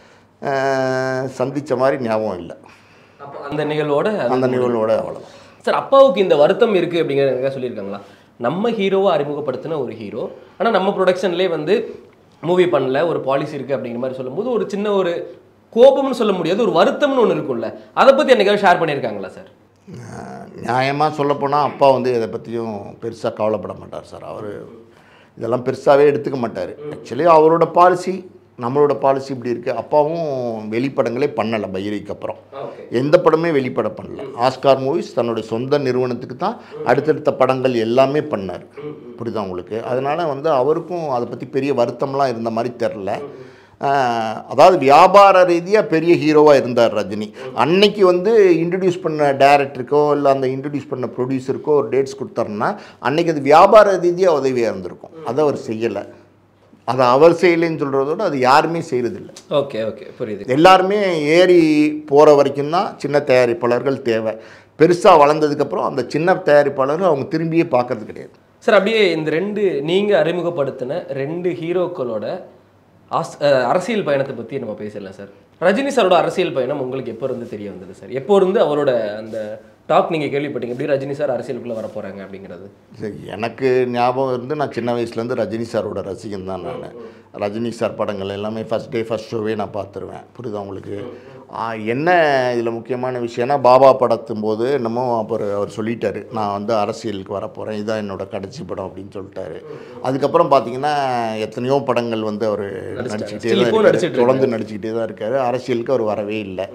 சந்தித்த மாதிரி ஞாபகம் இல்லை. அந்த நிகழ்வோட அவ்வளோதான் சார். அப்பாவுக்கு இந்த வருத்தம் இருக்குது அப்படிங்கிறத சொல்லியிருக்காங்களா? நம்ம ஹீரோவை அறிமுகப்படுத்தின ஒரு ஹீரோ, ஆனால் நம்ம ப்ரொடக்ஷன்லேயே வந்து மூவி பண்ணல, ஒரு பாலிசி இருக்குது அப்படிங்கிற மாதிரி சொல்லும்போது ஒரு சின்ன ஒரு கோபம்னு சொல்ல முடியாது, ஒரு வருத்தம்னு ஒன்று இருக்கும்ல, அதை பற்றி என்னைக்காவது ஷேர் பண்ணியிருக்காங்களா சார்? நியாயமாக சொல்லப்போனால் அப்பா வந்து இதை பற்றியும் பெருசாக கவலைப்பட மாட்டார் சார். அவர் இதெல்லாம் பெருசாகவே எடுத்துக்க மாட்டார். ஆக்சுவலி அவரோட பாலிசி நம்மளோட பாலிசி இப்படி இருக்குது. அப்பாவும் வெளிப்படங்களே பண்ணலை, பைரவிக்கு அப்புறம் எந்த படமே வெளிப்பட பண்ணல. ஆஸ்கார் மூவிஸ் தன்னுடைய சொந்த நிறுவனத்துக்கு தான் அடுத்தடுத்த படங்கள் எல்லாமே பண்ணார். புரியுதா உங்களுக்கு? அதனால் வந்து அவருக்கும் அதை பற்றி பெரிய வருத்தம்லாம் இருந்த மாதிரி தெரில. அதாவது வியாபார ரீதியாக பெரிய ஹீரோவாக இருந்தார் ரஜினி. அன்னைக்கு வந்து இன்ட்ரடியூஸ் பண்ண டைரக்டருக்கோ இல்லை அந்த இன்ட்ரடியூஸ் பண்ண ப்ரொடியூசருக்கோ ஒரு டேட்ஸ் கொடுத்தாருன்னா அன்னைக்கு அது வியாபார ரீதியாக உதவியாக இருந்திருக்கும். அதை அவர் செய்யலை. அதை அவர் செய்யலைன்னு சொல்கிறதோட அது யாருமே செய்கிறதில்லை. ஓகே புரியுது. எல்லாருமே ஏறி போகிற வரைக்கும் தான் சின்ன தயாரிப்பாளர்கள் தேவை. பெருசாக வளர்ந்ததுக்கப்புறம் அந்த சின்ன தயாரிப்பாளர்கள் அவங்க திரும்பியே பார்க்கறது கிடையாது சார். அப்படியே இந்த நீங்கள் அறிமுகப்படுத்தின 2 ஹீரோக்களோட அரசியல் பயணத்தை பற்றி நம்ம பேசலாம் சார். ரஜினி சாரோட அரசியல் பயணம் உங்களுக்கு எப்போ இருந்து தெரிய வந்தது சார்? எப்போ இருந்து அவரோட அந்த டாக் நீங்கள் கேள்விப்பட்டீங்க எப்படி ரஜினி சார் அரசியலுக்குள்ளே வர போகிறாங்க அப்படிங்கிறது? சரி, எனக்கு ஞாபகம் இருந்து நான் சின்ன வயசுலேருந்து ரஜினி சாரோட ரசிகன் தான். நான் ரஜினி சார் படங்கள் எல்லாமே ஃபஸ்ட் ஷோவே நான் பார்த்துருவேன். புரியுதா உங்களுக்கு? என்ன இதில் முக்கியமான விஷயம்னா, பாபா படத்தும் போது என்னமோ அப்புறம் அவர் சொல்லிட்டாரு, நான் வந்து அரசியலுக்கு வரப்போகிறேன், இதுதான் என்னோடய கடைசி படம் அப்படின்னு சொல்லிட்டாரு. அதுக்கப்புறம் பார்த்தீங்கன்னா எத்தனையோ படங்கள் வந்து அவர் நடிச்சுக்கிட்டே தான் இருக்காரு, தொடர்ந்து நடிச்சுக்கிட்டே தான் இருக்கார். அரசியலுக்கு அவர் வரவே இல்லை.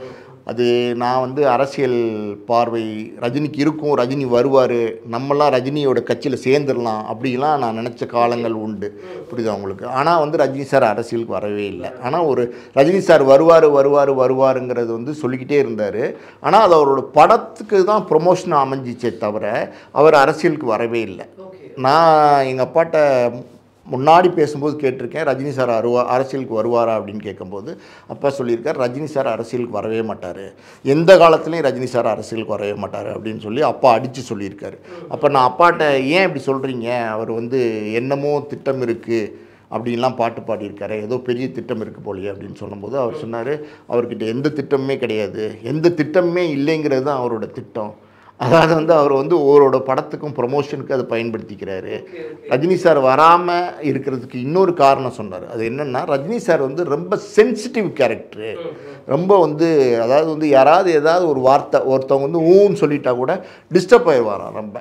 அது நான் வந்து அரசியல் பார்வை ரஜினிக்கு இருக்கும், ரஜினி வருவார், நம்மலாம் ரஜினியோட கட்சியில் சேர்ந்துடலாம் அப்படிலாம் நான் நினச்ச காலங்கள் உண்டு. புரியுதா உங்களுக்கு? ஆனால் வந்து ரஜினி சார் அரசியலுக்கு வரவே இல்லை. ஆனால் ஒரு ரஜினி சார் வருவாருங்கிறது வந்து சொல்லிக்கிட்டே இருந்தார். ஆனால் அது அவரோட படத்துக்கு தான் ப்ரொமோஷன் அமைஞ்சிச்சே தவிர அவர் அரசியலுக்கு வரவே இல்லை. நான் எங்கள் அப்பாட்ட முன்னாடி பேசும்போது கேட்டிருக்கேன், ரஜினி சார் அரசியலுக்கு வருவாரா அப்படின்னு கேட்கும்போது அப்பா சொல்லியிருக்கார், ரஜினி சார் அரசியலுக்கு வரவே மாட்டார், எந்த காலத்துலேயும் ரஜினி சார் அரசியலுக்கு வரவே மாட்டார் அப்படின்னு சொல்லி அப்பா அடித்து சொல்லியிருக்காரு. அப்போ நான் அப்பாட்ட ஏன் இப்படி சொல்கிறீங்க, அவர் வந்து என்னமோ திட்டம் இருக்குது அப்படின்லாம் பாட்டு பாடியிருக்காரு, ஏதோ பெரிய திட்டம் இருக்குது போலியே அப்படின்னு சொல்லும்போது அவர் சொன்னார், அவர்கிட்ட எந்த திட்டமுமே கிடையாது, எந்த திட்டமுமே இல்லைங்கிறது தான் அவரோட திட்டம். அதாவது வந்து அவர் வந்து ஒவ்வொரு படத்துக்கும் ப்ரொமோஷனுக்கு அதை பயன்படுத்திக்கிறாரு. ரஜினி சார் வராமல் இருக்கிறதுக்கு இன்னொரு காரணம் சொன்னார். அது என்னென்னா, ரஜினி சார் வந்து ரொம்ப சென்சிட்டிவ் கேரக்டரு, ரொம்ப வந்து அதாவது வந்து யாராவது ஏதாவது ஒரு வார்த்தை ஒருத்தவங்க வந்து ஊன்னு சொல்லிட்டா கூட டிஸ்டர்ப் ஆகிடுவாராம், ரொம்ப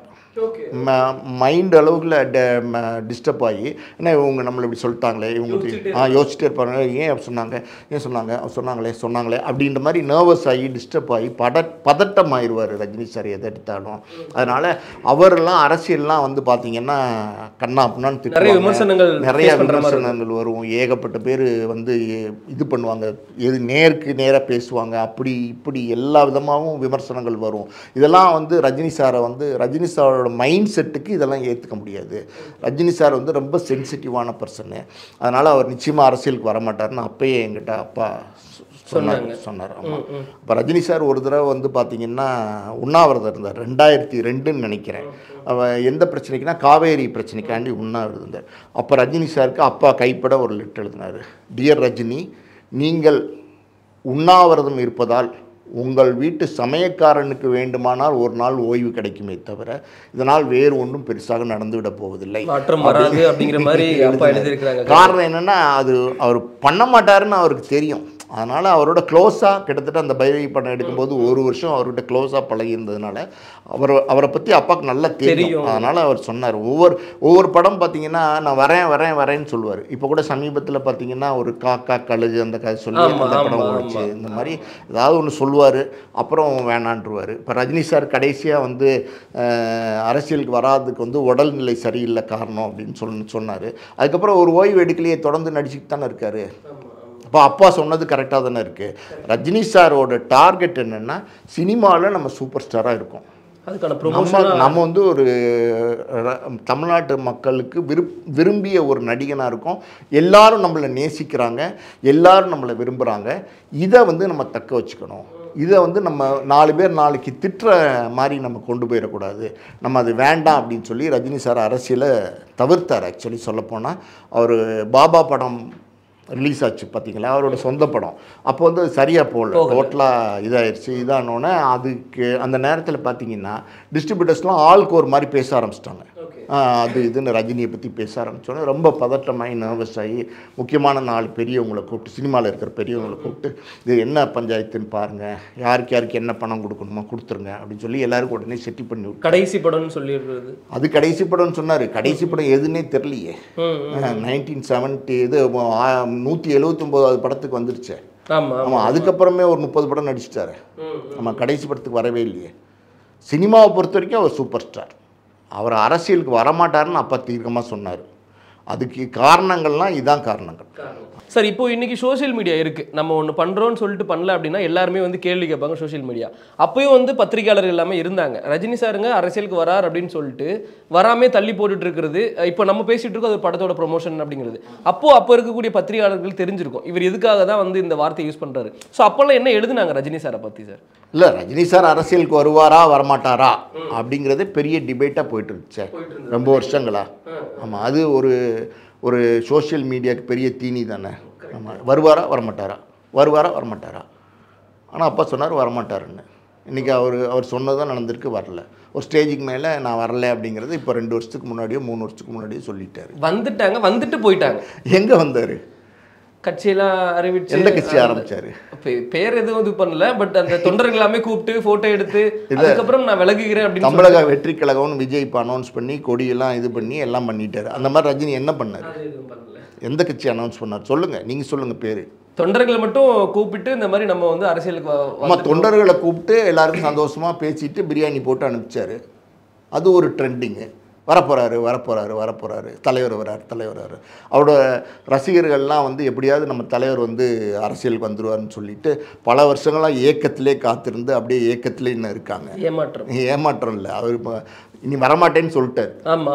மைண்ட் அளவுக்குள்ள டிஸ்டர்ப் ஆகி, ஏன்னா இவங்க நம்மளை இப்படி சொல்லிட்டாங்களே, இவங்களுக்கு யோசிச்சுட்டே இருப்பாங்க, ஏன் சொன்னாங்களே அப்படின்ற மாதிரி நர்வஸ் ஆகி டிஸ்டர்ப் ஆகி பதட்டம் ஆயிடுவார் ரஜினி சார் எதை எடுத்தாலும். அதனால் அவரெல்லாம் அரசியல்லாம் வந்து பார்த்தீங்கன்னா கண்ணா அப்படின்னான்னு திட்டுவாங்க, நிறைய விமர்சனங்கள் வரும், ஏகப்பட்ட பேர் வந்து இது பண்ணுவாங்க, நேருக்கு நேராக பேசுவாங்க, அப்படி இப்படி எல்லா விதமாகவும் விமர்சனங்கள் வரும். இதெல்லாம் வந்து ரஜினி சாரோட மைண்ட் செட்டுக்கு இதெல்லாம் ஏற்றுக்க முடியாது. ரஜினி சார் வந்து ரொம்ப சென்சிட்டிவான பர்சனு, அதனால் அவர் நிச்சயமாக அரசியலுக்கு வரமாட்டார்னு அப்பயே என்கிட்ட அப்பா சொன்னார். ஆமாம். இப்போ ரஜினி சார் ஒரு தடவை வந்து பார்த்திங்கன்னா உண்ணாவிரதம் இருந்தார், 2002ன்னு நினைக்கிறேன். எந்த பிரச்சனைக்குன்னா காவேரி பிரச்சனைக்காண்டி உண்ணாவிரதம் இருந்தார். அப்போ ரஜினி சாருக்கு அப்பா கைப்பட ஒரு லெட்டர் எழுதினார், டியர் ரஜினி, நீங்கள் உண்ணாவிரதம் இருப்பதால் உங்கள் வீட்டு சமயக்காரனுக்கு வேண்டுமானால் ஒரு நாள் ஓய்வு கிடைக்குமே தவிர இதனால் வேறு ஒன்றும் பெருசாக நடந்துவிட போவதில்லை. காரணம் என்னென்னா, அது அவர் பண்ண மாட்டாருன்னு அவருக்கு தெரியும். அதனால் அவரோட க்ளோஸாக கிட்டத்தட்ட அந்த பைரவி படம் எடுக்கும்போது ஒரு வருஷம் அவர்கிட்ட க்ளோஸாக பழகி இருந்ததுனால அவரை பற்றி அப்பாவுக்கு நல்லா தெரியும். அதனால் அவர் சொன்னார், ஒவ்வொரு படம் பார்த்திங்கன்னா நான் வரேன்னு சொல்லுவார். இப்போ கூட சமீபத்தில் பார்த்திங்கன்னா ஒரு காக்கா கழுகு அந்த கதை சொல்லி அந்த படம் ஓடிச்சு, இந்த மாதிரி ஏதாவது ஒன்று சொல்லுவார், அப்புறம் வேணான்றுவார். இப்போ ரஜினி சார் கடைசியாக வந்து அரசியலுக்கு வராதுக்கு வந்து உடல்நிலை சரியில்லை காரணம் அப்படின்னு சொன்னார். அதுக்கப்புறம் ஒரு ஓய்வு எடுக்கலையே, தொடர்ந்து நடிச்சுட்டு தானே இருக்கார். அப்போ அப்பா சொன்னது கரெக்டாக தானே இருக்குது. ரஜினி சாரோட டார்கெட் என்னென்னா, சினிமாவில் நம்ம சூப்பர் ஸ்டாராக இருக்கோம், அதுக்கான நம்ம வந்து ஒரு தமிழ்நாட்டு மக்களுக்கு விரும்பிய ஒரு நடிகனாக இருக்கும், எல்லாரும் நம்மளை நேசிக்கிறாங்க, எல்லாரும் நம்மளை விரும்புகிறாங்க, இதை வந்து நம்ம தக்க வச்சுக்கணும். இதை வந்து நம்ம 4 பேர் நாளைக்கு திட்டுற மாதிரி நம்ம கொண்டு போயிடக்கூடாது, நம்ம அது வேண்டாம் அப்படின்னு சொல்லி ரஜினி சார் அரசியலை தவிர்த்தார். ஆக்சுவலி சொல்லப்போனால் அவர் பாபா படம் ரிலீஸ் ஆச்சு பார்த்தீங்களா, அவரோட சொந்த படம். அப்போ வந்து அது சரியாக போகல, டோட்டலாக இதாகிடுச்சு. இதானோடனே அதுக்கு அந்த நேரத்தில் பார்த்தீங்கன்னா டிஸ்ட்ரிபியூட்டர்ஸ்லாம் ஆளுக்கு ஒரு மாதிரி பேச ஆரம்பிச்சிட்டாங்க. அது இதுன்னு ரஜினியை பற்றி பேச ஆரம்பித்தோன்னே ரொம்ப பதட்டமாகி நர்வஸ் ஆகி முக்கியமான 4 பெரியவங்களை கூப்பிட்டு, சினிமாவில் இருக்கிற பெரியவங்களை கூப்பிட்டு, இது என்ன பஞ்சாயத்துன்னு பாருங்கள், யாருக்கு என்ன பணம் கொடுக்கணுமோ கொடுத்துருங்க அப்படின்னு சொல்லி எல்லாருக்கும் உடனே செட்டில் பண்ணி விட்டு, கடைசி படம்னு சொல்லிடுறது, அது கடைசி படம்னு சொன்னார். கடைசி படம் எதுன்னே தெரியலையே, 1970 இது 179வது படத்துக்கு வந்துருச்சு. ஆமாம், அதுக்கப்புறமே ஒரு 30 படம் நடிச்சிட்டாரு. ஆமாம், கடைசி படத்துக்கு வரவே இல்லையே. சினிமாவை பொறுத்த வரைக்கும் அவர் சூப்பர் ஸ்டார், அவர் அரசியலுக்கு வரமாட்டாருன்னு அப்பா தீர்க்கமாக சொன்னார். அதுக்கு காரணங்கள்லாம் இதான் காரணங்கள். சார், இப்போ இன்றைக்கி சோஷியல் மீடியா இருக்குது, நம்ம ஒன்று பண்ணுறோன்னு சொல்லிட்டு பண்ணல அப்படின்னா எல்லாருமே வந்து கேள்வி கேட்பாங்க சோஷியல் மீடியா. அப்போயும் வந்து பத்திரிகையாளர்கள் எல்லாமே இருந்தாங்க, ரஜினி சாருங்க அரசியலுக்கு வரார் அப்படின்னு சொல்லிட்டு வராமே தள்ளி போட்டுட்டு இருக்கிறது. இப்போ நம்ம பேசிகிட்டு இருக்கோம் அது படத்தோட ப்ரொமோஷன் அப்படிங்கிறது. அப்போ இருக்கக்கூடிய பத்திரிகையாளர்கள் தெரிஞ்சிருக்கும் இவர் எதுக்காக தான் வந்து இந்த வார்த்தையை யூஸ் பண்ணுறாரு. ஸோ அப்போல்லாம் என்ன எழுதுனாங்க ரஜினி சாரை பற்றி சார்? இல்லை, ரஜினி சார் அரசியலுக்கு வருவாரா வரமாட்டாரா அப்படிங்கிறது பெரிய டிபேட்டாக போயிட்டு இருந்துச்சு ரொம்ப வருஷங்களா. ஆமாம், அது ஒரு சோஷியல் மீடியாவுக்கு பெரிய தீனி தானே. ஆமாம், வருவாரா வரமாட்டாரா. ஆனால் அப்பா சொன்னார் வரமாட்டாருன்னு. இன்றைக்கி அவர் சொன்னதான் நடந்திருக்கு, வரல. ஒரு ஸ்டேஜுக்கு மேலே நான் வரல அப்படிங்கிறது இப்போ 2 வருஷத்துக்கு முன்னாடியோ 3 வருஷத்துக்கு முன்னாடியோ சொல்லிட்டாரு. வந்துட்டு போயிட்டாங்க. எங்கே வந்தார்? கட்சியெல்லாம் அறிவிச்சு எந்த கட்சி ஆரம்பிச்சாரு? பேர் எதுவும் இது பண்ணல, பட் அந்த தொண்டர்கள் எல்லாமே கூப்பிட்டு போட்டோ எடுத்து அதுக்கப்புறம் நான் விலகுகிறேன் அப்படின்னு தமிழக வெற்றி கழகம்னு விஜய் இப்போ அனௌன்ஸ் பண்ணி கொடியெல்லாம் இது பண்ணி எல்லாம் பண்ணிட்டாரு. அந்த மாதிரி ரஜினி என்ன பண்ணார்? எந்த கட்சி அனௌன்ஸ் பண்ணார் சொல்லுங்கள், நீங்கள் சொல்லுங்கள் பேர். தொண்டர்களை மட்டும் கூப்பிட்டு இந்த மாதிரி நம்ம வந்து அரசியலுக்கு நம்ம தொண்டர்களை கூப்பிட்டு எல்லாருக்கும் சந்தோஷமாக பேசிட்டு பிரியாணி போட்டு அனுப்பிச்சாரு. அது ஒரு ட்ரெண்டிங்கு. வரப்போகிறாரு, தலைவர் வராரு. அவரோட ரசிகர்கள்லாம் வந்து எப்படியாவது நம்ம தலைவர் வந்து அரசியலுக்கு வந்துடுவார்னு சொல்லிட்டு பல வருஷங்களாக ஏக்கத்திலே காத்திருந்து அப்படியே ஏக்கத்திலே இன்னும் இருக்காங்க. ஏமாற்றம் இல்லை, அவர் இப்போ இனி வரமாட்டேன்னு சொல்லிட்டார்.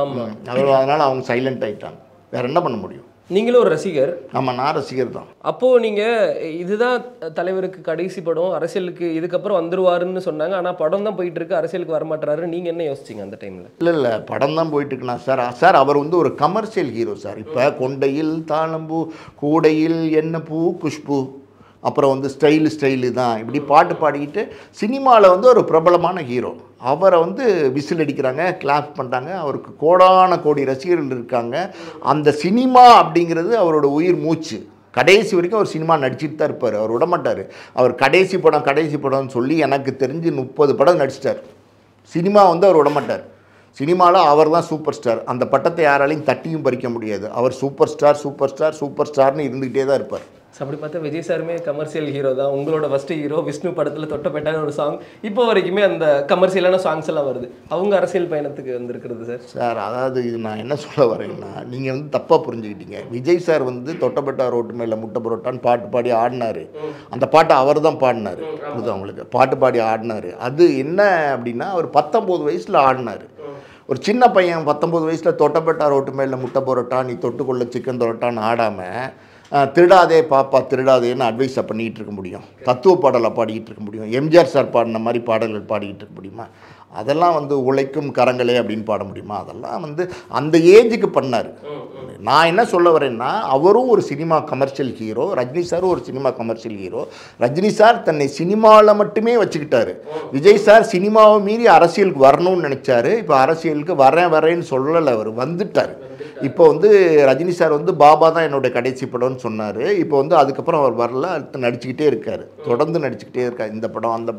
அதனால் அவங்க சைலண்ட் ஆகிட்டாங்க. வேறு என்ன பண்ண முடியும்? நீங்களும் ஒரு ரசிகர். ஆமாம், நான் ரசிகர் தான். அப்போது நீங்கள் இதுதான் தலைவருக்கு கடைசி படம், அரசியலுக்கு இதுக்கப்புறம் வந்துருவாருன்னு சொன்னாங்க. ஆனால் படம் தான் போயிட்டு இருக்கு, அரசியலுக்கு வரமாட்டாரு. நீங்கள் என்ன யோசிச்சிங்க அந்த டைமில்? இல்லை படம் தான் போயிட்டு இருக்குண்ணா சார் அவர் வந்து ஒரு கமர்ஷியல் ஹீரோ சார். இப்போ கொண்டையில் தாளம்பூ, கூடையில் என்ன பூ குஷ்பு, அப்புறம் வந்து ஸ்டைலு தான் இப்படி பாட்டு பாடிக்கிட்டு சினிமாவில் வந்து ஒரு பிரபலமான ஹீரோ. அவரை வந்து விசில் அடிக்கிறாங்க, கிளாப் பண்ணுறாங்க. அவருக்கு கோடான கோடி ரசிகர்கள் இருக்காங்க. அந்த சினிமா அப்படிங்கிறது அவரோட உயிர் மூச்சு. கடைசி வரைக்கும் அவர் சினிமா நடிச்சிட்டு தான் இருப்பார். அவர் விடமாட்டார். அவர் கடைசி படம்னு சொல்லி எனக்கு தெரிஞ்சு 30 படம் நடிச்சிட்டார். சினிமா வந்து அவர் விடமாட்டார். சினிமாவில் அவர் தான் சூப்பர் ஸ்டார். அந்த பட்டத்தை யாராலையும் தட்டியும் பறிக்க முடியாது. அவர் சூப்பர் ஸ்டார்னு இருந்துக்கிட்டே தான் இருப்பார். அப்படி பார்த்தா விஜய் சாருமே கமர்ஷியல் ஹீரோ தான். உங்களோட ஃபஸ்ட்டு ஹீரோ விஷ்ணு படத்தில் தொட்டப்பேட்டான ஒரு சாங் இப்போ வரைக்குமே அந்த கமர்ஷியலான சாங்ஸ் எல்லாம் வருது. அவங்க அரசியல் பயணத்துக்கு வந்திருக்கிறது சார். அதாவது இது நான் என்ன சொல்ல வரேன்னா, நீங்கள் வந்து தப்பாக புரிஞ்சுக்கிட்டீங்க. விஜய் சார் வந்து தொட்டப்பேட்டா ரோட்டு மேலே முட்டை புரோட்டான்னு பாட்டு பாடி ஆடினார். அந்த பாட்டை அவர் தான் பாடினார். புரியுது அவங்களுக்கு? பாட்டு பாடி ஆடினார். அது என்ன அப்படின்னா, அவர் 19 வயசில் ஆடினார். ஒரு சின்ன பையன் 19 வயசில் தொட்டப்பேட்டா ரோட்டு மேலே முட்டை புரோட்டா, நீ தொட்டுக்கொள்ள சிக்கன் புரோட்டான்னு ஆடாமல் திருடாதே பாப்பா திருடாதேன்னு அட்வைஸை பண்ணிகிட்டு இருக்க முடியும்? தத்துவ பாடலை பாடிக்கிட்டு இருக்க முடியும்? எம்ஜிஆர் சார் பாடின மாதிரி பாடல்கள் பாடிக்கிட்டு இருக்க முடியுமா? அதெல்லாம் வந்து உழைக்கும் கரங்களே அப்படின்னு பாட முடியுமா? அதெல்லாம் வந்து அந்த ஏஜுக்கு பண்ணார். நான் என்ன சொல்ல வரேன்னா, அவரும் ஒரு சினிமா கமர்ஷியல் ஹீரோ, ரஜினி சாரும் ஒரு cinema commercial hero. Rajini sir தன்னை சினிமாவில் மட்டுமே வச்சுக்கிட்டாரு. விஜய் சார் சினிமாவை மீறி அரசியலுக்கு வரணும்னு நினச்சாரு. இப்போ அரசியலுக்கு வரேன்னு சொல்லலை, அவர் வந்துட்டார். இப்போ வந்து ரஜினி சார் வந்து பாபா தான் என்னோட கடைசி படம்னு சொன்னார். இப்போ வந்து அதுக்கப்புறம் அவர் வரல, அடுத்து நடிச்சுக்கிட்டே இருக்கார். தொடர்ந்து நடிச்சுக்கிட்டே இருக்கார். இந்த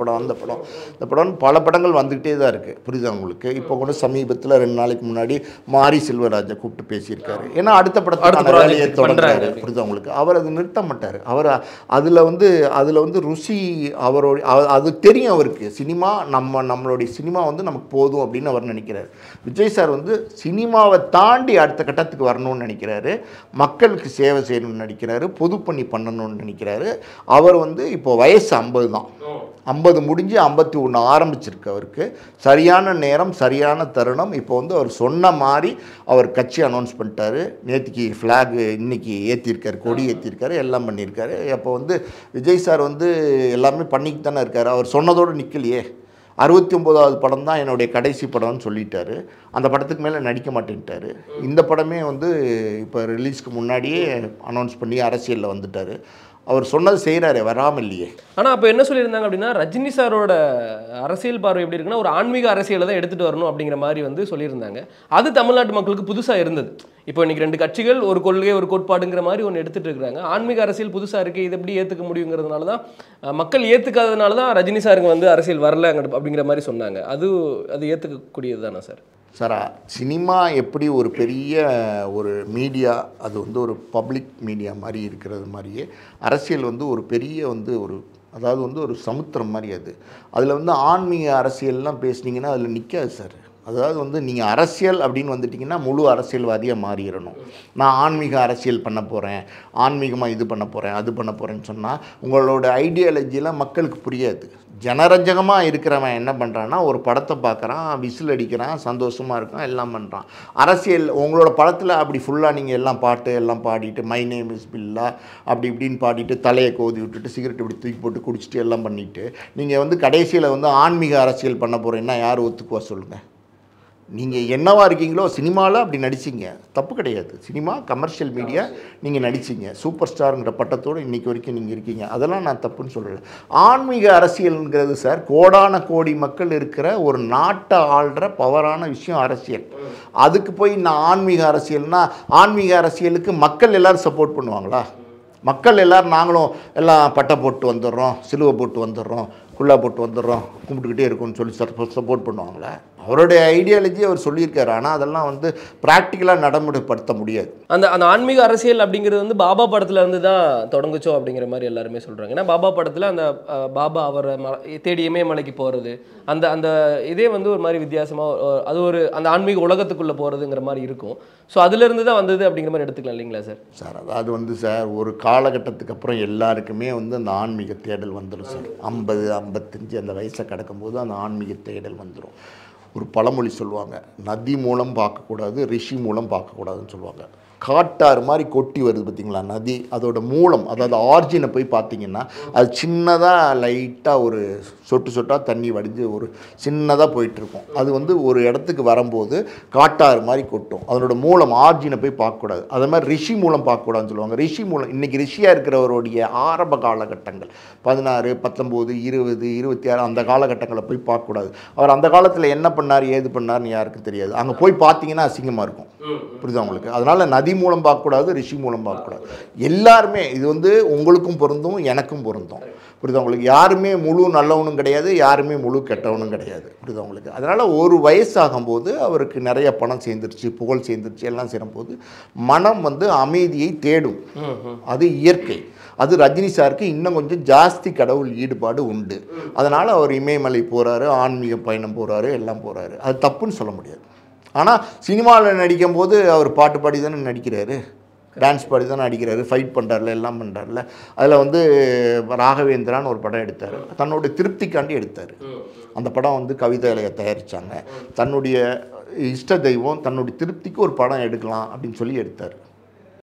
படம் பல படங்கள் வந்துக்கிட்டே தான் இருக்குது. புரியுதா உங்களுக்கு? இப்போ கூட சமீபத்தில் 2 நாளைக்கு முன்னாடி மாரி செல்வராஜை கூப்பிட்டு பேசியிருக்காரு. ஏன்னா அடுத்த படத்தை வேலையை தொடங்குறாரு. புரியுதா உங்களுக்கு? அவர் அது நிறுத்த மாட்டார். அவர் அதில் வந்து ருசி அவரோட அது தெரியும் அவருக்கு. சினிமா நம்மளுடைய சினிமா வந்து நமக்கு போதும் அப்படின்னு அவர் நினைக்கிறார். விஜய் சார் வந்து சினிமாவை தாண்டி அடுத்த கட்டத்துக்கு வரணும்னு நினைக்கிறாரு. மக்களுக்கு சேவை செய்யணும்னு நினைக்கிறாரு. பொதுப்பணி பண்ணணும்னு நினைக்கிறாரு. அவர் வந்து இப்போ வயசு 50 தான். 50 முடிஞ்சு 51 ஆரம்பிச்சிருக்கு. அவருக்கு சரியான நேரம், சரியான தருணம். இப்போ வந்து அவர் சொன்ன மாதிரி அவர் கட்சி அனௌன்ஸ் பண்ணிட்டாரு. நேற்றுக்கு ஃப்ளாக் இன்னைக்கு ஏற்றிருக்காரு, கொடி ஏற்றிருக்காரு, எல்லாம் பண்ணியிருக்காரு. அப்போ வந்து விஜய் சார் வந்து எல்லாமே பண்ணிக்கிட்டு தானே இருக்கார். அவர் சொன்னதோடு நிற்கலையே. 69வது படம் தான் என்னுடைய கடைசி படம்னு சொல்லிட்டாரு. அந்த படத்துக்கு மேலே நடிக்க மாட்டேன்ட்டார். இந்த படமே வந்து இப்போ ரிலீஸ்க்கு முன்னாடியே அனௌன்ஸ் பண்ணி அரசியலில் வந்துட்டார். அவர் சொன்னது செய்கிறாரு, வராமல் இல்லையே. ஆனால் அப்போ என்ன சொல்லியிருந்தாங்க அப்படின்னா, ரஜினி சாரோட அரசியல் பார்வை எப்படி இருக்குன்னா, ஒரு ஆன்மீக அரசியலை தான் எடுத்துகிட்டு வரணும் அப்படிங்கிற மாதிரி வந்து சொல்லியிருந்தாங்க. அது தமிழ்நாட்டு மக்களுக்கு புதுசாக இருந்தது. இப்போ இன்றைக்கி 2 கட்சிகள் ஒரு கொள்கை ஒரு கோட்பாடுங்கிற மாதிரி ஒன்று எடுத்துகிட்டு இருக்கிறாங்க. ஆன்மீக அரசியல் புதுசாக இருக்குது, இது எப்படி ஏற்றுக்க முடியுங்கிறதுனால தான், மக்கள் ஏற்றுக்காததுனால தான் ரஜினி சாருங்க வந்து அரசியல் வரல அப்படிங்கிற மாதிரி சொன்னாங்க. அது ஏற்றுக்கக்கூடியது தானே சார்? சினிமா எப்படி ஒரு பெரிய ஒரு மீடியா, அது வந்து ஒரு பப்ளிக் மீடியா மாதிரி இருக்கிறது மாதிரியே அரசியல் வந்து ஒரு பெரிய வந்து அதாவது வந்து ஒரு சமுத்திரம் மாதிரி. அதில் வந்து ஆன்மீக அரசியல்லாம் பேசுனீங்கன்னா அதில் நிற்காது சார். அதாவது வந்து நீங்கள் அரசியல் அப்படின்னு வந்துட்டிங்கன்னா முழு அரசியல்வாதியாக மாறிடணும். நான் ஆன்மீக அரசியல் பண்ண போகிறேன், ஆன்மீகமாக இது பண்ண போகிறேன், அது பண்ண போகிறேன்னு சொன்னால் உங்களோட ஐடியாலஜிலாம் மக்களுக்கு புரியாது. ஜனரஞ்சகமாக இருக்கிறவன் என்ன பண்ணுறான்னா, ஒரு படத்தை பார்க்குறான், விசில் அடிக்கிறான், சந்தோஷமாக இருக்கான், எல்லாம் பண்ணுறான். அரசியல் உங்களோட படத்தில் அப்படி ஃபுல்லாக நீங்கள் எல்லாம் பாட்டு எல்லாம் பாடிட்டு மை நேம் இஸ் பில்லா அப்படி இப்படின்னு பாடிட்டு தலையை கோதி விட்டுட்டு சிகரெட் இப்படி தூக்கி போட்டு குடிச்சிட்டு எல்லாம் பண்ணிவிட்டு நீங்கள் வந்து கடைசியில் வந்து ஆன்மீக அரசியல் பண்ண போகிறீங்கன்னா யார் ஒத்துக்குவா சொல்லுங்கள்? நீங்கள் என்னவா இருக்கீங்களோ சினிமாவில் அப்படி நடிச்சிங்க, தப்பு கிடையாது. சினிமா கமர்ஷியல் மீடியா, நீங்கள் நடிச்சிங்க, சூப்பர் ஸ்டாருங்கிற பட்டத்தோடு இன்றைக்கி வரைக்கும் நீங்கள் இருக்கீங்க. அதெல்லாம் நான் தப்புன்னு சொல்லலை. ஆன்மீக அரசியலுங்கிறது சார், கோடான கோடி மக்கள் இருக்கிற ஒரு நாட்டை ஆள்ற பவரான விஷயம் அரசியல். அதுக்கு போய் நான் ஆன்மீக அரசியலுக்கு மக்கள் எல்லோரும் சப்போர்ட் பண்ணுவாங்களா? மக்கள் எல்லோரும் நாங்களும் எல்லாம் பட்டை போட்டு வந்துடுறோம், சிலுவை போட்டு வந்துடுறோம், குள்ளா போட்டு வந்துடுறோம், கும்பிட்டுக்கிட்டே இருக்கோம்னு சொல்லி சப்போர்ட் பண்ணுவாங்களா? அவருடைய ஐடியாலஜி அவர் சொல்லியிருக்காரு. ஆனால் அதெல்லாம் வந்து ப்ராக்டிக்கலாக நடைமுறைப்படுத்த முடியாது. அந்த ஆன்மீக அரசியல் அப்படிங்கிறது வந்து பாபா படத்துல இருந்து தான் தொடங்குச்சோ அப்படிங்கிற மாதிரி எல்லாருமே சொல்றாங்க. ஏன்னா பாபா படத்துல அந்த பாபா அவரை தேடி இமயமலைக்கு போறது, அந்த அந்த இதே வந்து ஒரு மாதிரி வித்தியாசமா அது ஒரு அந்த ஆன்மீக உலகத்துக்குள்ள போறதுங்கிற மாதிரி இருக்கும். ஸோ அதுல இருந்து தான் வந்தது அப்படிங்கிற மாதிரி எடுத்துக்கலாம் இல்லைங்களா சார்? சார் அதாவது வந்து சார் ஒரு காலகட்டத்துக்கு அப்புறம் எல்லாருக்குமே வந்து அந்த ஆன்மீக தேடல் வந்துடும் சார். 50 55 அந்த வயசை கடக்கும்போது அந்த ஆன்மீக தேடல் வந்துடும். ஒரு பழமொழி சொல்லுவாங்க, நதி மூலம் பார்க்கக்கூடாது, ரிஷி மூலம் பார்க்கக்கூடாதுன்னு சொல்லுவாங்க. காட்டாறு மாதிரி கொட்டி வருது பார்த்திங்களா நதி, அதோட மூலம் அதாவது ஆர்ஜினை போய் பார்த்தீங்கன்னா அது சின்னதாக லைட்டாக ஒரு சொட்டு சொட்டாக தண்ணி வடிஞ்சு ஒரு சின்னதாக போயிட்டுருக்கும். அது வந்து ஒரு இடத்துக்கு வரும்போது காட்டாறு மாதிரி கொட்டும். அதனோட மூலம் ஆர்ஜினை போய் பார்க்கக்கூடாது. அதே மாதிரி ரிஷி மூலம் பார்க்கக்கூடாதுன்னு சொல்லுவாங்க. ரிஷி மூலம் இன்றைக்கி ரிஷியாக இருக்கிறவருடைய ஆரம்ப காலகட்டங்கள் 16, 19, 20, 26 அந்த காலகட்டங்களை போய் பார்க்கக்கூடாது. அவர் அந்த காலத்தில் என்ன பண்ணார் ஏது பண்ணார்னு யாருக்கும் தெரியாது. அங்கே போய் பார்த்தீங்கன்னா அசிங்கமாக இருக்கும். புரியுதா உங்களுக்கு? அதனால் நதி மூலம் பார்க்கக்கூடாது, ரிஷி மூலம் பார்க்கக்கூடாது. எல்லாருமே இது வந்து உங்களுக்கும் பொருந்தும் எனக்கும் பொருந்தும். புரியுதா உங்களுக்கு? யாருமே முழு நல்லவனும் கிடையாது, யாருமே முழு கெட்டவனும் கிடையாது. புரியுதா உங்களுக்கு? அதனால் ஒரு வயசாகும்போது அவருக்கு நிறைய பணம் சேர்ந்துருச்சு, புகழ் சேர்ந்துருச்சு, எல்லாம் சேரும்போது மனம் வந்து அமைதியை தேடும். அது இயற்கை. அது ரஜினி சாருக்கு இன்னும் கொஞ்சம் ஜாஸ்தி கடவுள் ஈடுபாடு உண்டு. அதனால் அவர் இமயமலை போகிறாரு, ஆன்மீக பயணம் போகிறாரு, எல்லாம் போகிறாரு. அது தப்புன்னு சொல்ல முடியாது. ஆனால் சினிமாவில் நடிக்கும்போது அவர் பாட்டு பாடி தானே நடிக்கிறாரு, டான்ஸ் பாடி தானே நடிக்கிறாரு, ஃபைட் பண்ணுறாருல, எல்லாம் பண்ணுறாருல. அதில் வந்து ராகவேந்திரான்னு ஒரு படம் எடுத்தார், தன்னுடைய திருப்திக்காண்டி எடுத்தார். அந்த படம் வந்து கவிதையை தயாரித்தாங்க. தன்னுடைய இஷ்ட தெய்வம் தன்னுடைய திருப்திக்கு ஒரு படம் எடுக்கலாம் அப்படின்னு சொல்லி எடுத்தார்.